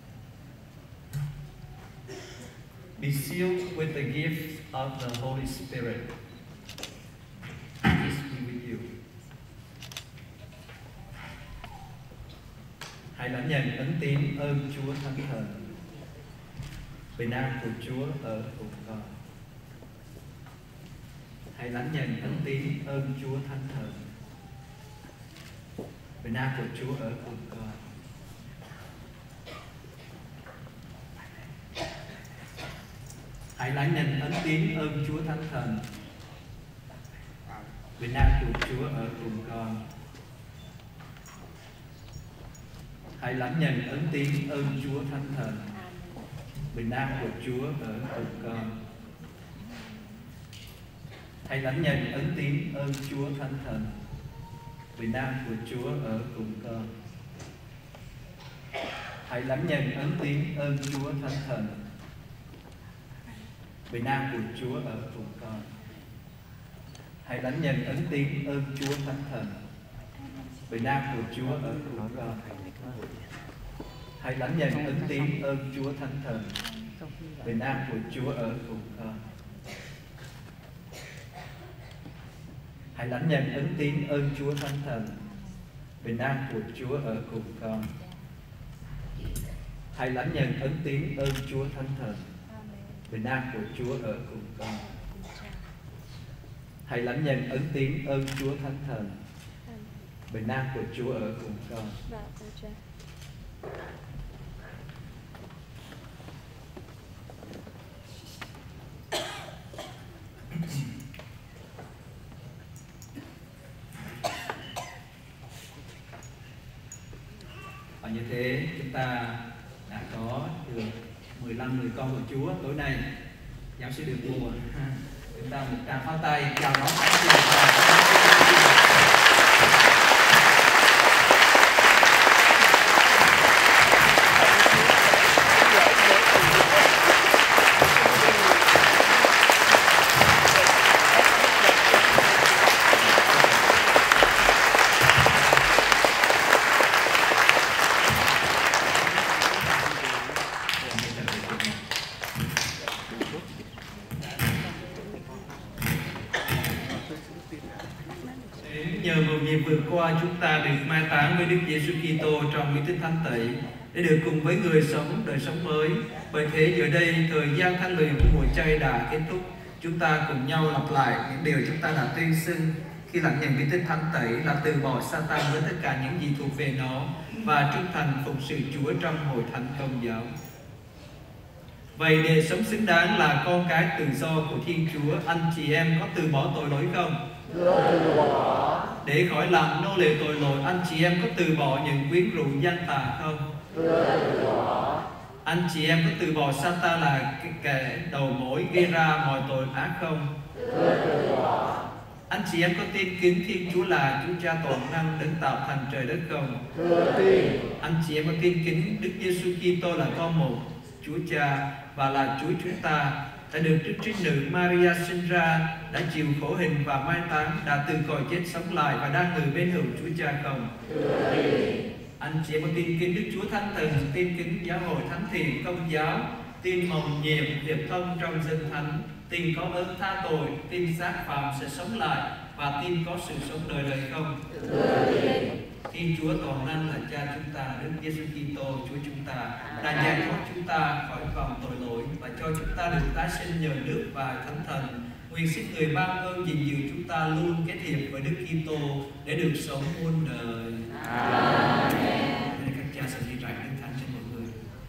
Be sealed with the gift of the Holy Spirit. Peace be with you. Hãy lãnh nhận ân tín ơn Chúa Thánh Thần. Bình an của Chúa ở cùng con. Hãy lãnh nhận ân tín ơn Chúa Thánh Thần. Bình an của Chúa ở cùng con. Hãy lãnh nhận ân tín ơn Chúa Thánh Thần. Bình an của Chúa ở cùng con. Hãy lãnh nhận ân tín ơn Chúa Thánh Thần. Bình an của Chúa ở cùng con. Hãy lãnh nhận ân tín ơn Chúa Thánh Thần. Bình an của Chúa ở cùng con. Hãy lãnh nhận ân tín ơn Chúa Thánh Thần. Bình an của Chúa ở cùng con. Hãy lãnh nhận ân tín ơn Chúa Thánh Thần. Bình an của Chúa ở cùng con. Hãy lãnh nhận ân tín ơn Chúa Thánh Thần. Bình an của Chúa ở cùng con. Hãy lãnh nhận ân tín ơn Chúa Thánh Thần. Bình an của Chúa ở cùng con. Hãy lãnh nhận ân tín ơn Chúa Thánh Thần. Bình an của Chúa ở cùng con. Hãy lãnh nhận ân tín ơn Chúa Thánh Thần. Bình an của Chúa ở cùng con. Và như thế chúng ta đã có được 15 người con của Chúa tối nay. Giáo sư được mùa. Chúng ta một tràng pháo tay chào đón các vừa qua chúng ta được mai táng với Đức Giêsu Kitô trong nghi thức thánh tẩy để được cùng với người sống đời sống mới. Bởi thế giờ đây thời gian thánh luyện của mùa chay đã kết thúc. Chúng ta cùng nhau lặp lại những điều chúng ta đã tuyên xưng khi lãnh nhận nghi thức thánh tẩy là từ bỏ Satan với tất cả những gì thuộc về nó và trung thành phục sự Chúa trong hội thánh Công giáo. Vậy để sống xứng đáng là con cái tự do của Thiên Chúa, anh chị em có từ bỏ tội lỗi không? Từ bỏ. Để khỏi làm nô lệ tội lỗi, anh chị em có từ bỏ những quyến rũ gian tà không? Từ bỏ. Anh chị em có từ bỏ Satan là kẻ đầu mối gây ra mọi tội ác không? Từ bỏ. Anh chị em có tin kính Thiên Chúa là Chúa Cha toàn năng đấng tạo thành trời đất không? Tin. Anh chị em có tin kính Đức Giêsu Kitô là con một Chúa Cha và là Chúa chúng ta, đã được Đức Trinh Nữ Maria sinh ra, đã chịu khổ hình và mai táng, đã từ cõi chết sống lại và đang ngồi bên hữu Chúa Cha không? Anh chị em có tin kính Đức Chúa Thánh Thần, tin kính giáo hội thánh thiện Công giáo, tin mầu nhiệm hiệp thông trong dân thánh, tin có ơn tha tội, tin xác phạm sẽ sống lại và tin có sự sống đời đời không. Tin Chúa toàn năng là Cha chúng ta, Đức Giêsu Kitô Chúa chúng ta đã giải thoát chúng ta khỏi vòng tội lỗi và cho chúng ta được tái sinh nhờ nước và Thánh Thần. Nguyện xin người ban ơn gìn giữ chúng ta luôn kết hiệp với Đức Kitô để được sống muôn đời. Amen. Các cha sẽ đi trải Đức Thánh cho mọi người.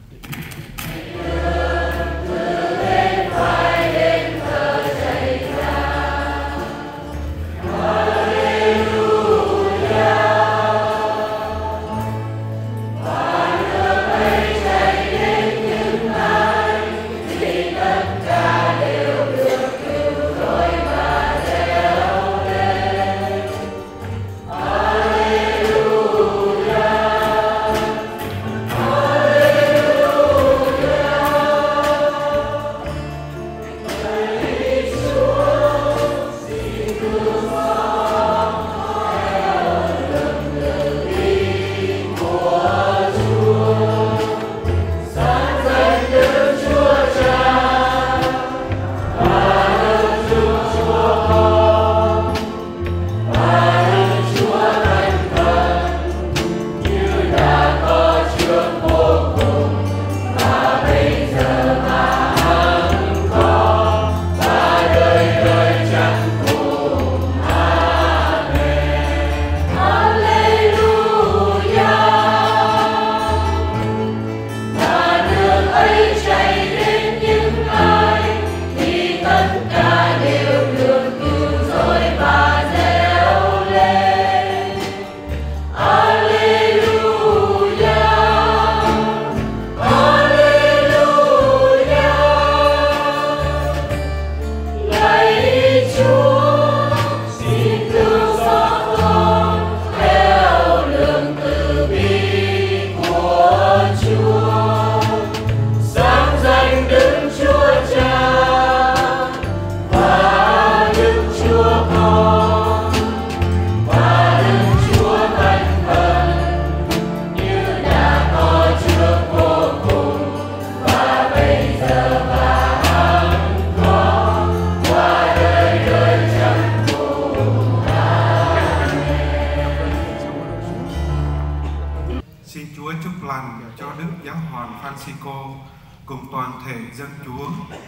cùng toàn thể dân Chúa.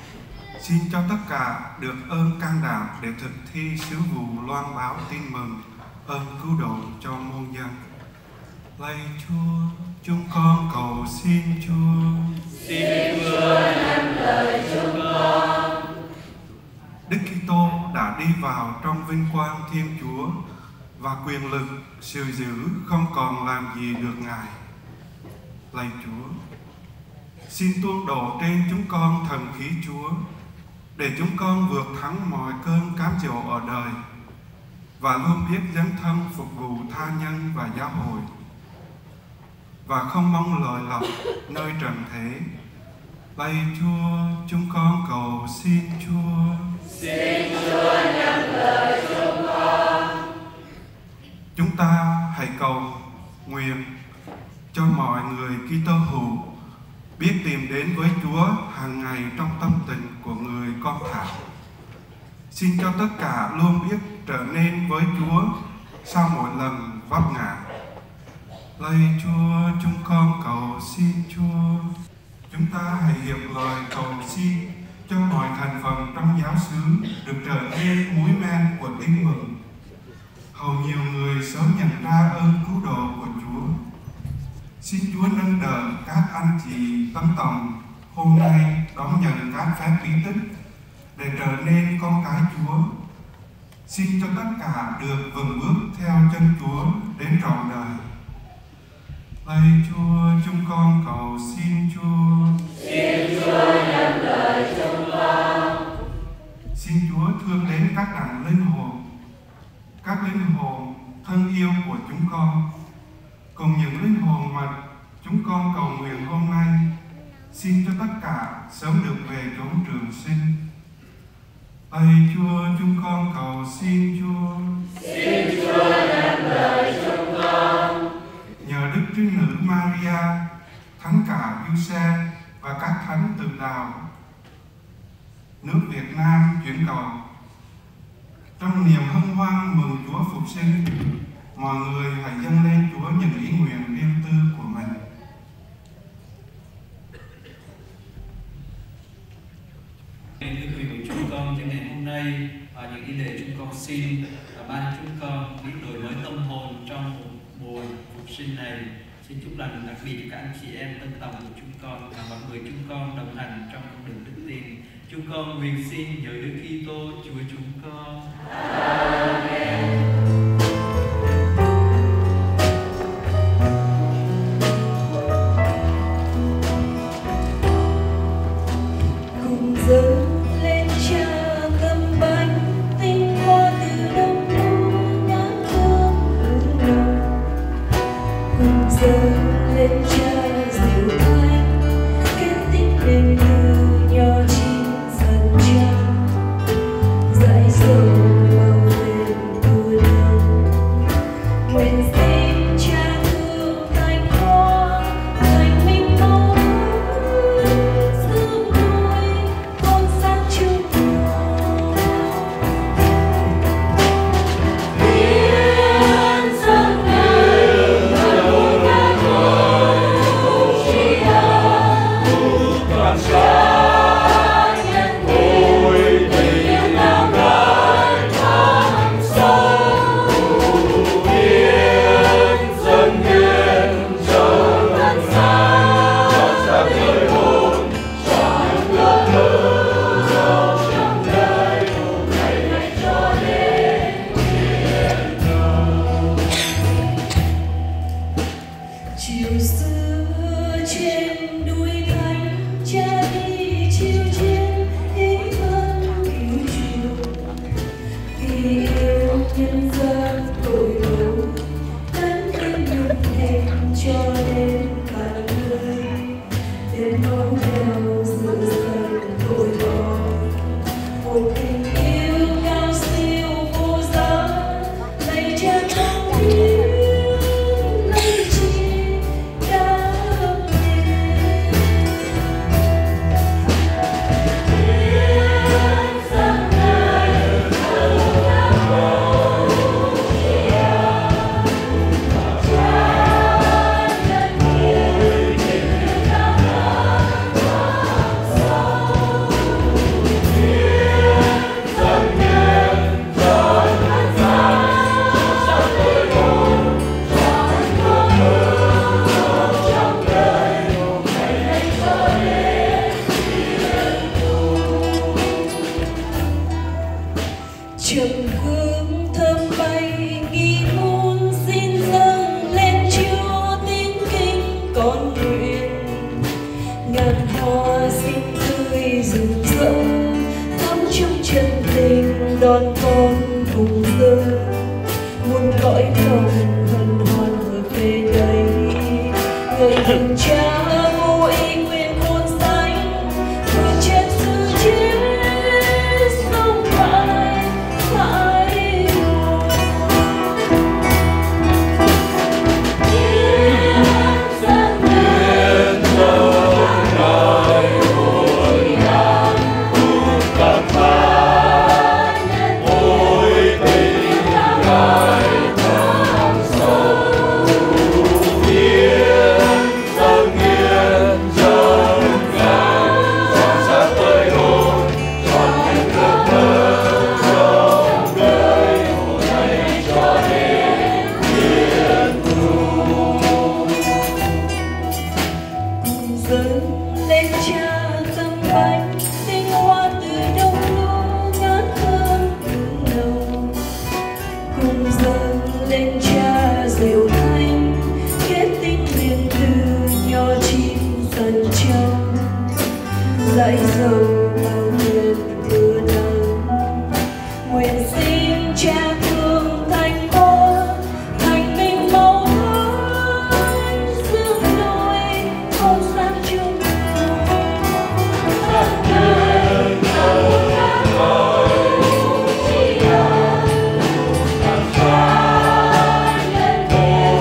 Xin cho tất cả được ơn can đảm để thực thi sứ vụ loan báo tin mừng ơn cứu độ cho muôn dân. Lạy Chúa, chúng con cầu xin Chúa. Xin Chúa nhận lời chúng con. Đức Kitô đã đi vào trong vinh quang Thiên Chúa và quyền lực sự dữ không còn làm gì được Ngài. Lạy Chúa, xin tuôn đổ trên chúng con thần khí Chúa, để chúng con vượt thắng mọi cơn cám dỗ ở đời và luôn biết dấn thân phục vụ tha nhân và giáo hội, và không mong lợi lộc nơi trần thế. Lạy Chúa, chúng con cầu xin Chúa. Xin Chúa nhận lời chúng con. Chúng ta hãy cầu nguyện cho mọi người Kitô hữu biết tìm đến với Chúa hàng ngày trong tâm tình của người con thảo. Xin cho tất cả luôn biết trở nên với Chúa sau mỗi lần vấp ngã. Lạy Chúa, chúng con cầu xin Chúa. Chúng ta hãy hiệp lời cầu xin cho mọi thành phần trong giáo xứ được trở nên muối men của tin mừng, hầu nhiều người sớm nhận ra ơn cứu độ của Chúa. Xin Chúa nâng đỡ các anh chị tâm tòng hôm nay đón nhận các phép bí tích để trở nên con cái Chúa. Xin cho tất cả được vững bước theo chân Chúa đến trọn đời. Lạy Chúa, chúng con cầu xin Chúa. Xin Chúa nhận lời chúng con. Xin Chúa thương đến các đặng linh hồn thân yêu của chúng con, cùng những linh hồn mà chúng con cầu nguyện hôm nay. Xin cho tất cả sớm được về chốn trường sinh. Lạy Chúa, chúng con cầu xin Chúa. Xin Chúa nhận lời chúng con. Nhờ Đức Trinh Nữ Maria, Thánh cả Giuse và các thánh thánh từ đạo. Nước Việt Nam chuyển cầu. Trong niềm hân hoan mừng Chúa phục sinh, mọi người hãy dâng lên Chúa những ý nguyện riêng tư của mình. Thưa quý vị, chúng con trong ngày hôm nay và những ý đề chúng con xin ban chúng con biết đổi mới tâm hồn trong mùa phục sinh này. Xin chúc lành đặc biệt cho các anh chị em tân tòng của chúng con và mọi người chúng con đồng hành trong con đường đức tin. Chúng con nguyện xin nhờ Đức Kitô Chúa chúng con. Amen.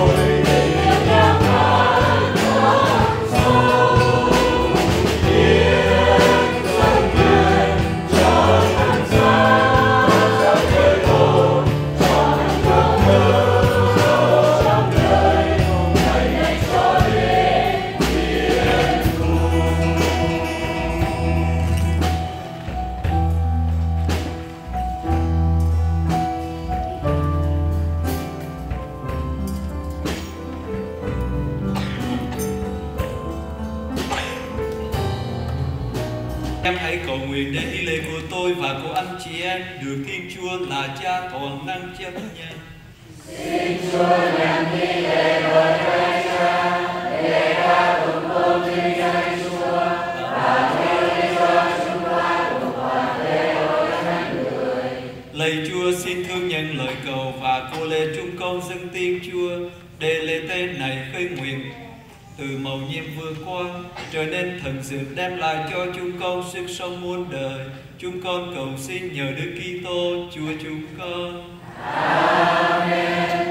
Yeah. Em hãy cầu nguyện để nghi lễ của tôi và của anh chị em được Thiên Chúa là Cha toàn năng chấp nhận. Xin Chúa nhận nghi lễ của Thầy Cha để ta cùng tôn vinh danh Chúa và cho chúng ta cùng hoàn lễ hội thánh người. Lạy Chúa, xin thương nhận lời cầu và cô lễ chúng con dâng tiếng Chúa để lễ tế này khơi nguyện từ mầu nhiệm vừa qua trở nên thần sự đem lại cho chúng con sức sống muôn đời. Chúng con cầu xin nhờ Đức Kitô Chúa chúng con. Amen.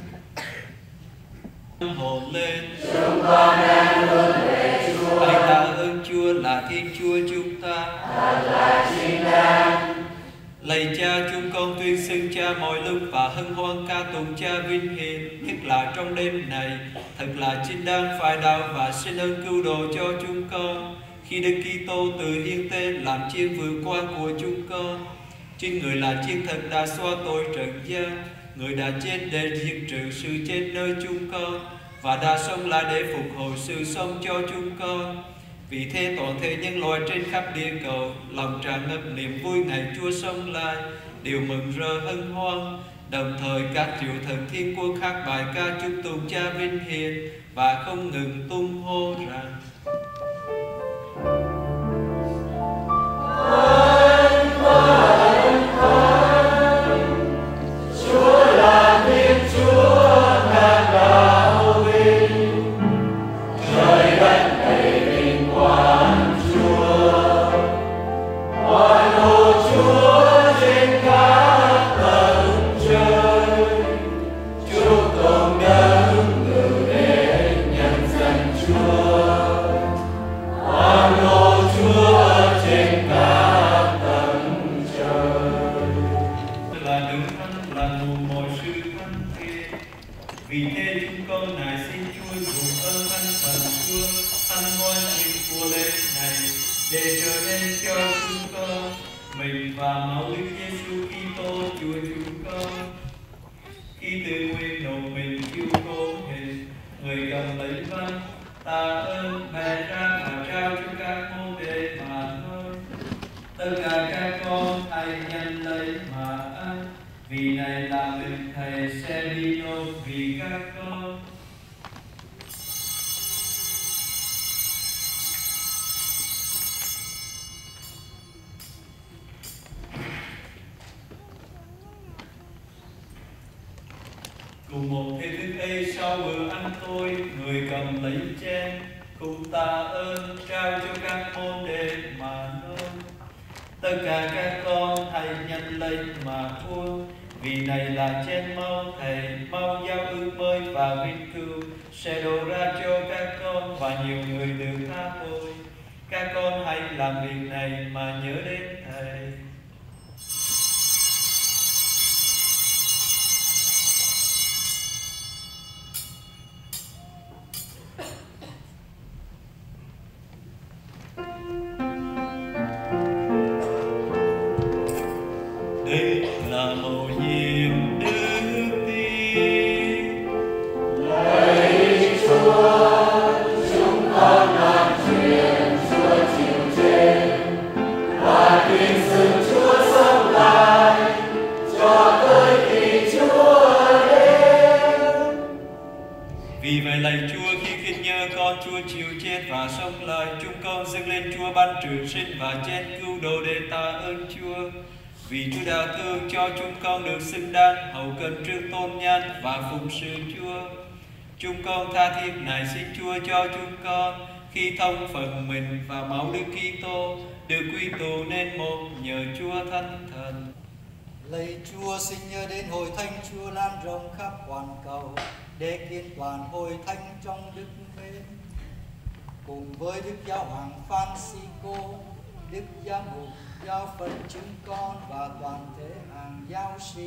Hồn lên, chúng con đang hướng về Chúa. Hãy tạ ơn Chúa là Thiên Chúa chúng ta. Thật là chính đáng. Lạy Cha, chúng con tuyên xưng Cha mọi lúc và hân hoan ca tụng Cha vinh hiển, nhất là trong đêm này, thật là chính đáng phải đạo và xin ơn cứu độ cho chúng con. Khi Đức Kitô từ yên tên làm chiên vượt qua của chúng con, chính người là chiên thật đã xóa tội trần gian, người đã chết để diệt trừ sự chết nơi chúng con và đã sống lại để phục hồi sự sống cho chúng con. Vì thế toàn thể nhân loại trên khắp địa cầu lòng tràn ngập niềm vui ngày Chúa sống lại, đều mừng rỡ hân hoan. Đồng thời các triệu thần thiên quân khác bài ca chúc tụng Cha vinh hiển và không ngừng tung hô rằng: Chúa là Thiên Chúa ngàn đạo vinh, trời đất đầy vinh quang Chúa, oai hô Chúa trên các tầng trời, chúc tụng đấng ngự đến nhân dân Chúa, oai hô Chúa trên các tầng trời. Là đấng thánh là nguồn mọi sự thánh thiện. Vì thế chúng con nài xin Chúa dùng ơn thánh thần Chúa thánh hóa những của lễ này để trở nên cho chúng con mình và máu Đức Giêsu Kitô Chúa chúng con. Khi tự nguyện nộp mình chịu cố hình, người cầm lấy bánh tạ ơn bè ra và trao cho các môn đệ mà thôi. Tất cả các con hãy nhận lấy mà ăn, vì này là mình Thầy sẽ đi nộp vì các con. Cùng một thế thức ấy sau bữa ăn tôi, người cầm lấy chén cùng tạ ơn trao cho các môn đệ mà nói: tất cả các con hãy nhận lấy mà uống, vì này là chén máu Thầy, máu giao ước mới và vinh cửu sẽ đổ ra cho các con và nhiều người được tha tội. Các con hãy làm việc này mà nhớ đến Thầy. Đây là mầu nhiệm đức tin. Lạy Chúa, chúng con làm chuyện Chúa chịu chết và tin sự Chúa sống lại cho tới khi Chúa đến. Vì vậy lạy Chúa, khi kính nhớ con Chúa chịu chết và sống lại, chúng con dâng lên Chúa ban trường sinh và chén cứu độ để tạ ơn Chúa. Vì Chúa đã thương cho chúng con được xứng đáng hầu cận trước tôn nhan và phụng sự Chúa. Chúng con tha thiết này xin Chúa cho chúng con khi thông phần mình và máu Đức Kitô được quy tụ nên một nhờ Chúa Thánh Thần. Lạy Chúa, xin nhớ đến hội thánh Chúa lan rộng khắp toàn cầu để kiện toàn hội thánh trong đức mến. Cùng với Đức Giáo hoàng Francisco, Đức Giám mục, giáo phận chúng con và toàn thể hàng giáo sĩ.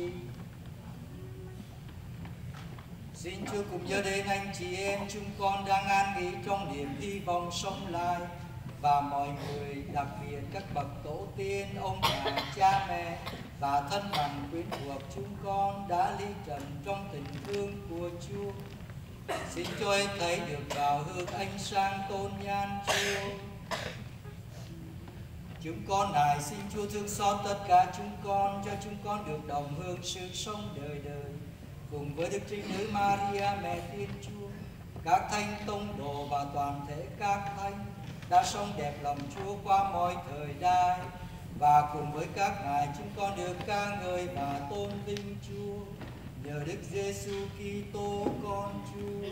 Xin Chúa cùng nhớ đến anh chị em chúng con đang an nghỉ trong niềm hy vọng sống lại, và mọi người, đặc biệt các bậc tổ tiên, ông bà, cha mẹ và thân bằng quyến thuộc chúng con đã ly trần trong tình thương của Chúa. Xin cho hết thảy được vào hương ánh sáng tôn nhan Chúa. Chúng con nài xin Chúa thương xót tất cả chúng con, cho chúng con được đồng hưởng sự sống đời đời, cùng với Đức Trinh Nữ Maria mẹ Thiên Chúa, các thánh tông đồ và toàn thể các thánh đã sống đẹp lòng Chúa qua mọi thời đại, và cùng với các ngài chúng con được ca ngợi và tôn vinh Chúa nhờ Đức Giêsu Kitô con Chúa.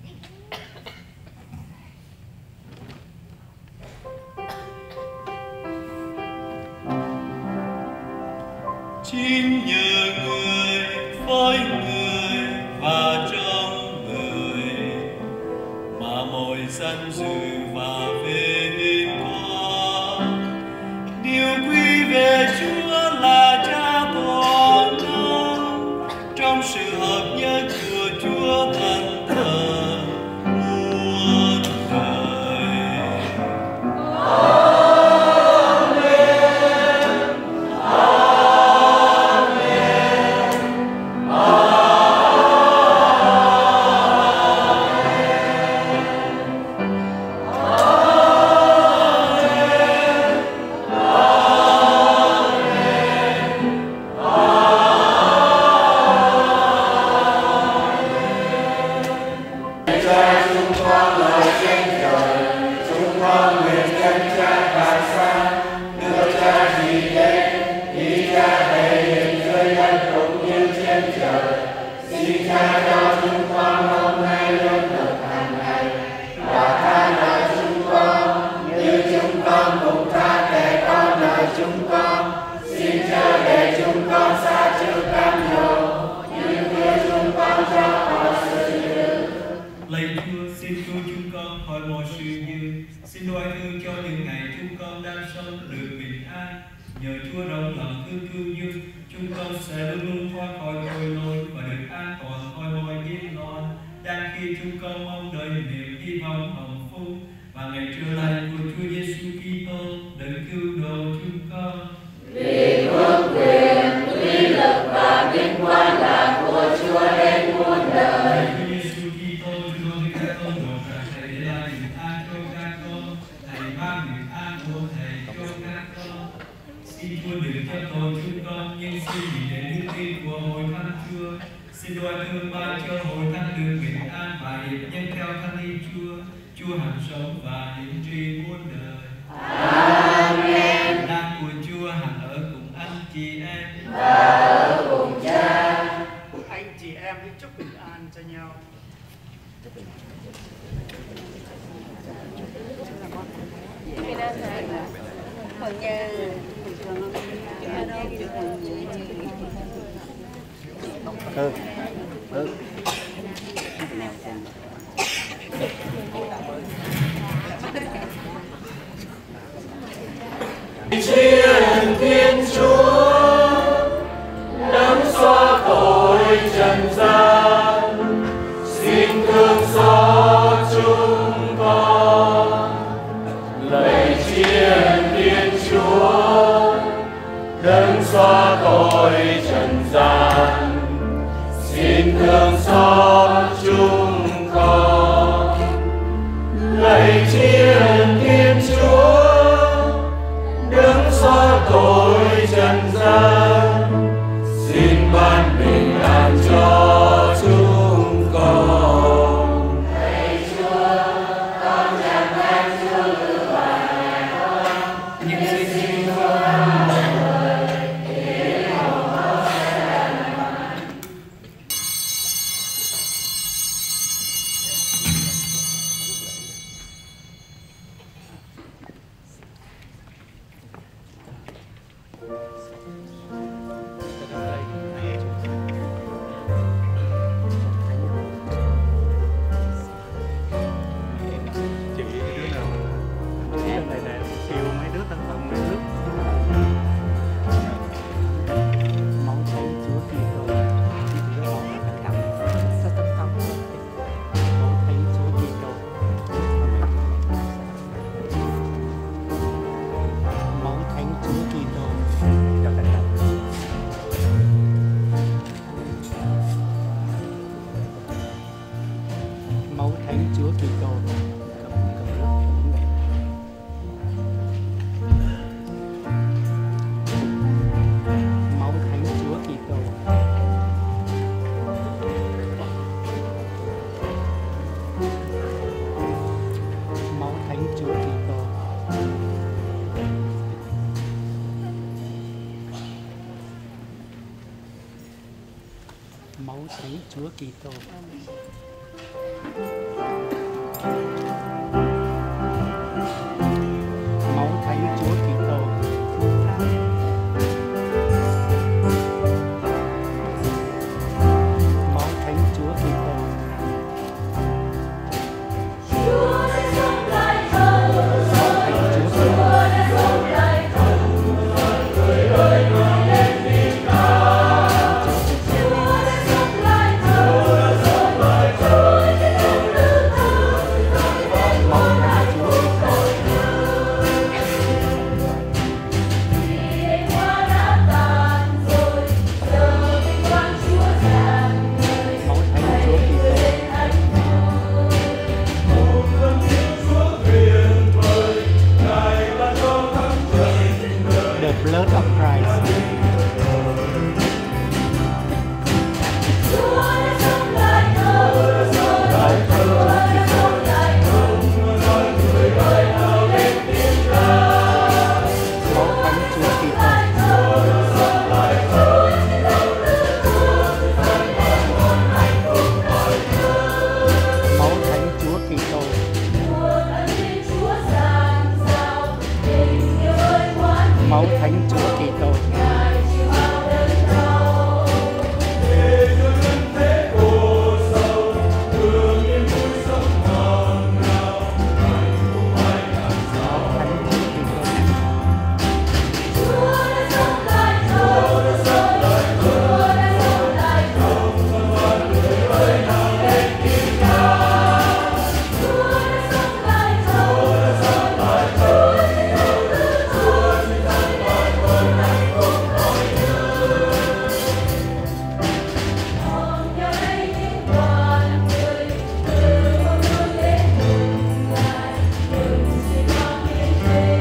Chính nhờ người, với người và trong người mà mọi danh dự và vinh quang đều quy về Chúa là Cha toàn năng, trong sự hợp nhất của Chúa Thánh Thần muôn đời. Thánh Chúa Kitô. Máu Thánh Chúa Kitô. Máu Thánh Chúa Kitô. Chúa đã sống lại thật, Chúa đã sống lại thật, người ơi ngợi lên tiếng ca. Chúa đã sống lại thật, Chúa sẽ không lưu thân, máu Thánh Chúa cội thương. Vì đêm qua đã tàn rồi, giờ vinh quang Chúa rạng ngời, hãy lên hạnh phúc. The blood of Christ. Chúa đã sống lại thật, Chúa đã sống lại thật, người ơi hãy lên tiếng ca. Máu Thánh Chúa Kitô. Sống lại Chúa sẽ không lưu thương, thân hồn hạnh phúc cội thương. Máu Thánh Chúa Kitô. Mùa ân Thiên Chúa giang rào, tình yêu ơi quán Máu Thánh Chúa Kitô. Ngài chịu bao đớn đau. Chúa đã sống lại thật, Chúa đã sống lại thật, người ơi hãy lên tiếng ca. Chúa đã sống lại thật, Chúa sẽ không lưu thương, thân hồn hạnh phúc cội thương. Hòn nhau đây những đoàn người, từ một hướng lên cùng Ngài, đừng xin mang hiên thề.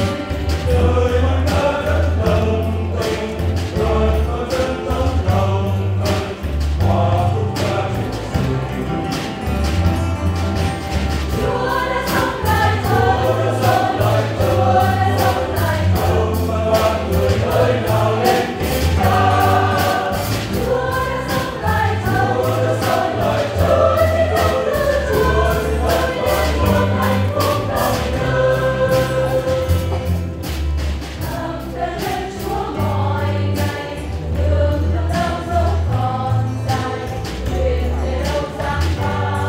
Chúa đã sống lại thật, Chúa đã sống lại thật, người ơi nào lên tiếng ca. Chúa đã sống lại thật, Chúa sẽ không lưu thương, thân hồn hạnh phúc cội thương. Cảm ơn lên Chúa mọi ngày, đường trong đau dấu còn dài, nguyện về đâu giang phai.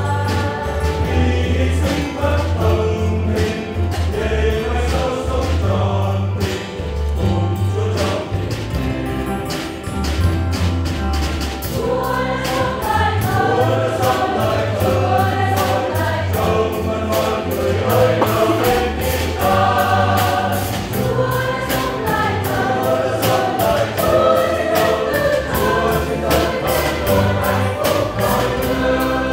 Chúa đã sống lại thật, Chúa đã sống lại thật, người ơi nào lên tiếng ca. Chúa đã sống lại thật, Chúa sẽ không lưu thương, thân hồn hạnh phúc cội thương.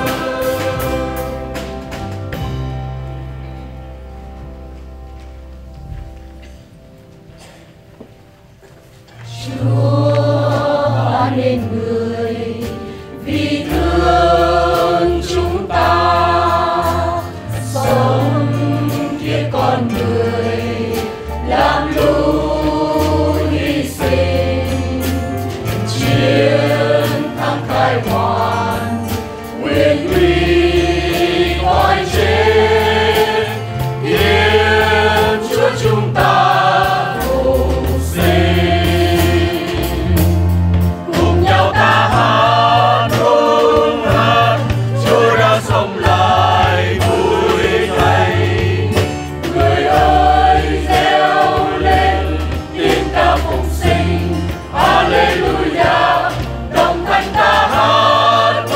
Chúa nên người vì thương chúng ta, sống kia con người làm lũ hy sinh, chiến thắng khai hoàn quyền uy coi trên, Thiên Chúa chúng ta phục sinh. Cùng nhau ta hát tung hát, Chúa đã sống lại vui thay. Người ơi reo lên tiếng ca phục sinh, Hallelujah, đồng thanh ta hát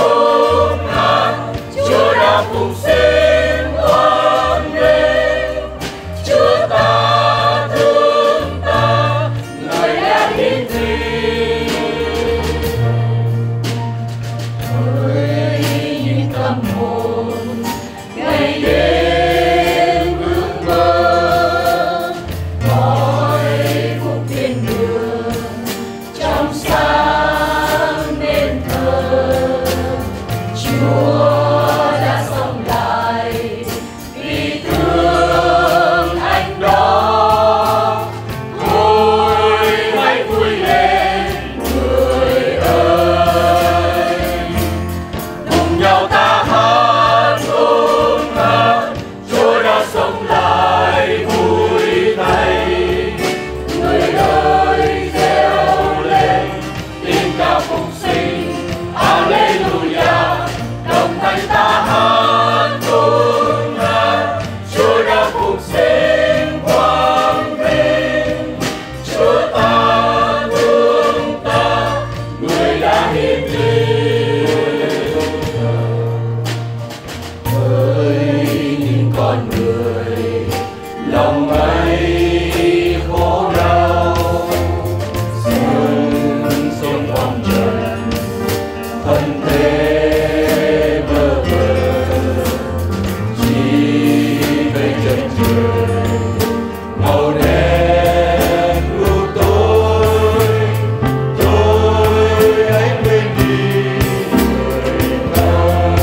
thể mơ mơ chỉ về chân trời màu đen u tối hãy quên đi người ta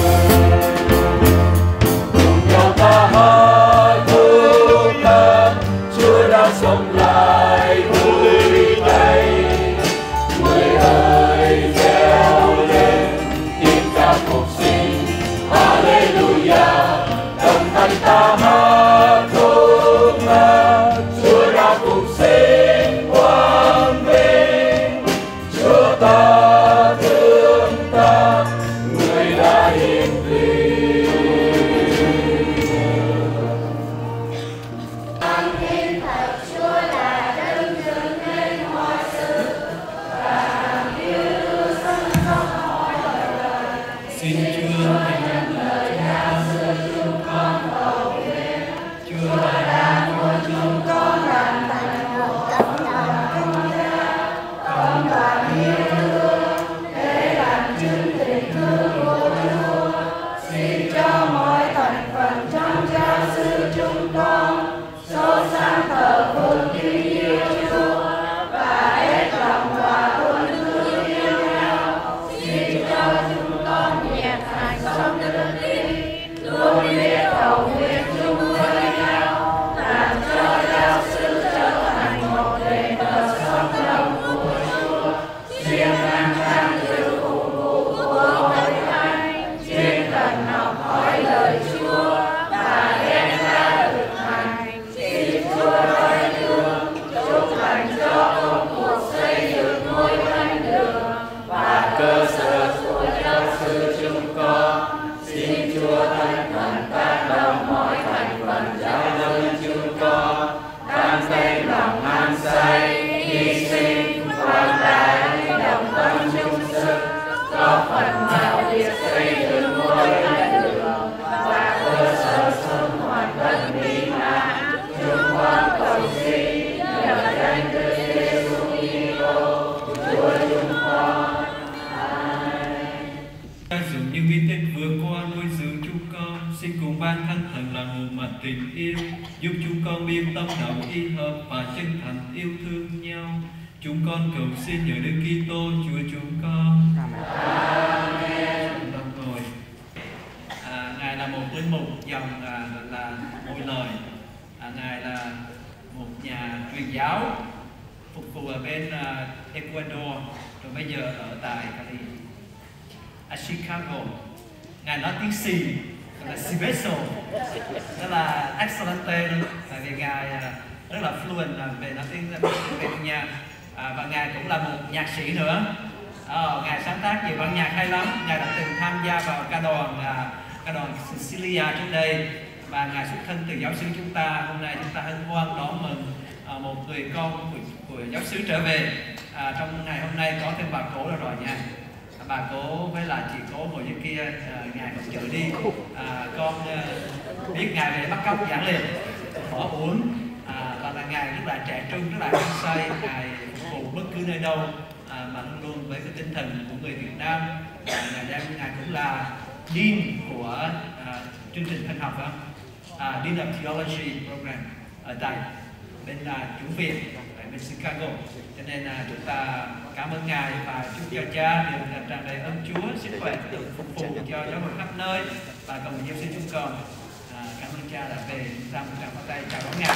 cùng nhau ta hát khúc ca Chúa đã sống lại vui tay người ơi reo lên tiếng ca phục sinh Hallelujah đồng thanh ta hát khúc ca Chúa đã phục sinh quang vinh Chúa ta thương ta người đã hiển linh Con tin thật Chúa là đấng dựng nên mọi sự và yêu sân sống mọi đời. Xin Chúa thành lời giáo sư chúng con cầu nguyện. Chúa đã cho chúng con làm thành một tập đoàn công giáo, công đoàn yêu thương để làm chứng tình thương của Chúa. Xin cho mọi thành phần trong giáo sư chúng con sâu sắc thờ phượng kính yêu Chúa và hết lòng và luôn thương yêu nhau. Xin cho chúng con nhiệt thành trong đức tin, luôn biết cầu nguyện chung với nhau, làm cho giáo sư trở thành một đền thờ sống động của Chúa. Siêng năng tham dự phục vụ của hội thánh, chuyên cần học hỏi lời Chúa và đem ra thực hành. Xin Chúa nói thương, chúc lành cho công cuộc xây dựng ngôi thánh đường và cơ sở của giáo sư chúng con. Xin Chúa thành phần tác động mọi thành phần giáo dân chúng con, tan tay lòng an say, hy sinh, quang đại, đồng tâm chung sức, góp phần vào việc xây dựng ngôi thánh đường và cơ sở sống hoàn tất mỹ mãn. Chúng con cầu xin nhờ danh Đức Giêsu Kitô, Chúa chúng con. Dùng những bí tích vừa qua nuôi dưỡng chúng con, xin cùng ban thánh thần là nguồn mật tình yêu, giúp chúng con biết tâm đầu ý hợp và chân thành yêu thương nhau. Chúng con cầu xin nhờ Đức Kitô Chúa chúng con. Amen. Đồng ngồi. Ngài là một linh mục dòng là Hội Lời. Ngài là một nhà truyền giáo phục vụ ở bên Ecuador, rồi bây giờ ở tại Chicago. Ngài nói tiếng Xì, gọi là Sibeso, rất là excellente luôn, tại vì Ngài rất là fluent về nói tiếng Việt nha. Và Ngài cũng là một nhạc sĩ nữa. Ngài sáng tác nhiều bản nhạc hay lắm. Ngài đã từng tham gia vào ca đoàn Sicilia trước đây, và Ngài xuất thân từ giáo xứ chúng ta. Hôm nay chúng ta hân hoan đón mừng một người con của giáo xứ trở về. Trong ngày hôm nay có thêm bà cố rồi nha. Bà cố với là chị cố ngồi dưới kia, Ngài còn chở đi. Con biết Ngài về bắt cóc giảng liền, bỏ uống, và là Ngài rất là trẻ trung, rất là hăng say. Ngài phục vụ bất cứ nơi đâu, mà luôn luôn với cái tinh thần của người Việt Nam. Ngài cũng là Dean của chương trình thanh học, Dean of Theology Program ở tại bên chủ viện tại bên Chicago. Cho nên chúng ta cảm ơn Ngài và chúc cho Cha được tràn đầy ơn Chúa, sức khỏe được phục vụ cho giáo hội khắp nơi và cộng đồng giáo sư chúng con. Cảm ơn Cha đã về, chúng ta một tràng pháo tay chào đón Ngài.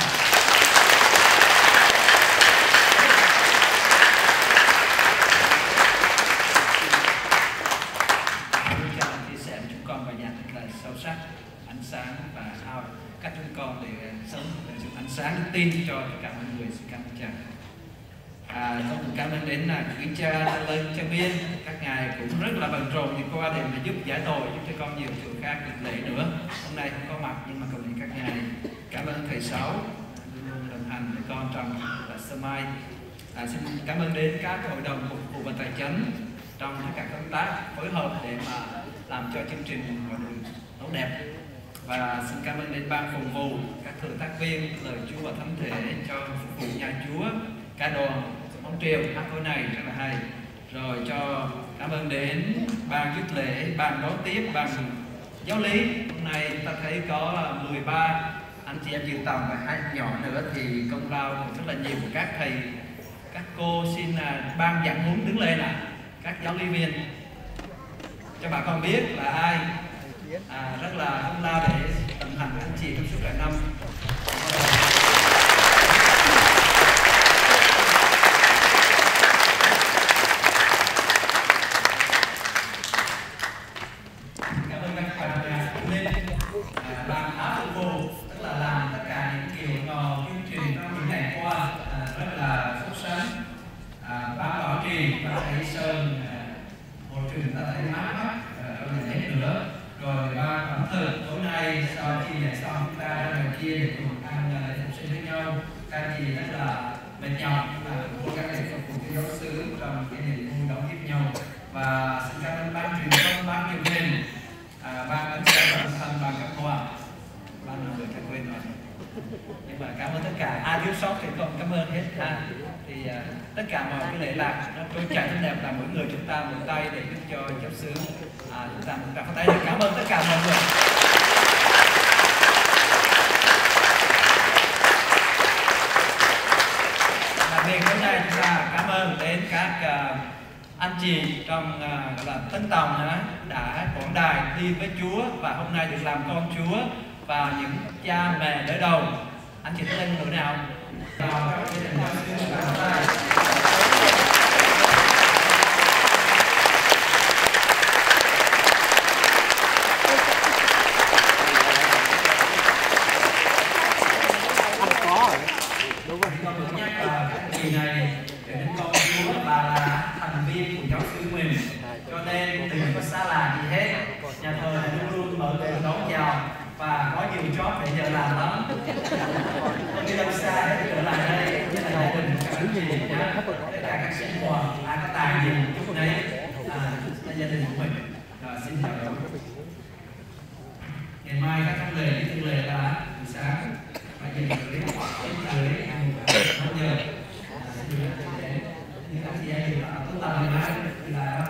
Cha chia sẻ với chúng con bài giảng thật là sâu sắc, ánh sáng và cách chúng con để sống để dùng ánh sáng đức tin cho tất cả mọi người. Xin cảm ơn Cha. Con cũng cảm ơn đến quý Cha Lân Cha Biên, các ngài cũng rất là bận rộn đi qua để mà giúp giải tội, giúp cho con nhiều chỗ khác được lễ nữa. Hôm nay không có mặt nhưng mà cầu nguyện các ngài. Cảm ơn thầy Sáu luôn luôn đồng hành với con trong sơ mai. Xin cảm ơn đến các hội đồng phục vụ và tài chánh trong tất cả công tác phối hợp để mà làm cho chương trình được tốt đẹp. Và xin cảm ơn đến ban phục vụ, các thượng tác viên, lời Chúa và thánh thể cho phục vụ nhà Chúa, cả đoàn ông Triều hát tối này rất là hay. Rồi cho Cảm ơn đến ban chức lễ, ban đón tiếp, ban giáo lý. Hôm nay ta thấy có 13 anh chị em dự tòng và 2 nhỏ nữa thì công lao cũng rất là nhiều của các thầy, các cô. Xin ban giảng huấn đứng lên các giáo lý viên cho bà con biết là ai rất là công lao để đồng hành anh chị trong suốt cả năm. Cảm ơn các bạn nên làm áo phục vụ, tức là làm tất cả những kiểu ngò chương trình trong những ngày qua rất là xuất sắc. Ban bảo trì, ban thầy Sơn, hội trường ta thấy mát mắt không thể nữa. Rồi ban ẩm thực tối nay sau khi dạy xong chúng ta ra ngoài kia để cùng ăn lễ phục sinh với nhau. Các anh chị rất là mệt nhọc nhưng mà cố gắng để phục vụ cho giáo xứ trong cái niềm vui đón tiếp nhau. Và xin cảm ơn ban truyền thông, ban truyền hình, ban ấn sáng và âm thanh, ban các hoa, ban người các quên rồi. Nhưng mà cảm ơn tất cả, ai thiếu sót thì không cảm ơn hết thì tất cả mọi cái lễ lạc nó trôi chảy rất đẹp là mỗi người chúng ta một tay để giúp cho giáo xứ chúng ta một phát tay để cảm ơn tất cả mọi người. Đặc biệt hôm nay chúng ta cảm ơn đến các anh chị trong gọi là Tân Tòng đã quảng đài đi với Chúa và hôm nay được làm con Chúa, và những cha mẹ đỡ đầu. Anh chị thấy lên nỗi nào? Chào các gia đình giáo sư và hôm nay. Con được nhắc là kỳ này để đến con Chúa bà là thành viên của giáo sư mình, cho nên đừng có xa lạ gì hết. Nhà thờ này luôn luôn mở cửa đón chào và có nhiều job để giờ làm lắm. Không đi đâu xa để trở lại đây với lại gia đình các anh chị nhá, tất cả các sinh hoạt ai có tài gì chút đấy gia đình của mình. Xin chào các bạn. Ngày mai các thông lệ như thường lệ là buổi sáng và giờ tới ăn bao giờ như các chị em tốt tầm ngày mai là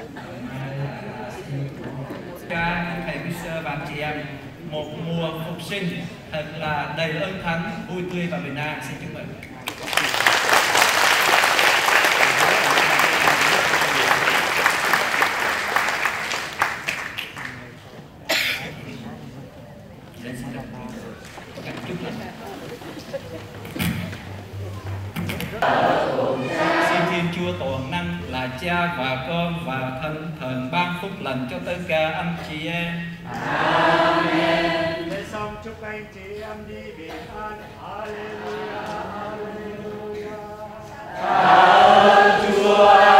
ca thầy Mr. và anh chị em một mùa phục sinh thật là đầy ơn thánh, vui tươi và bình an. Xin chúc mừng. Xin Thiên Chúa toàn năng là Cha và Con và Thánh Thần ban phúc lành cho tất cả anh chị em. Amen. Để xong chúc anh chị em đi bình an. Hallelujah, hallelujah. Chúa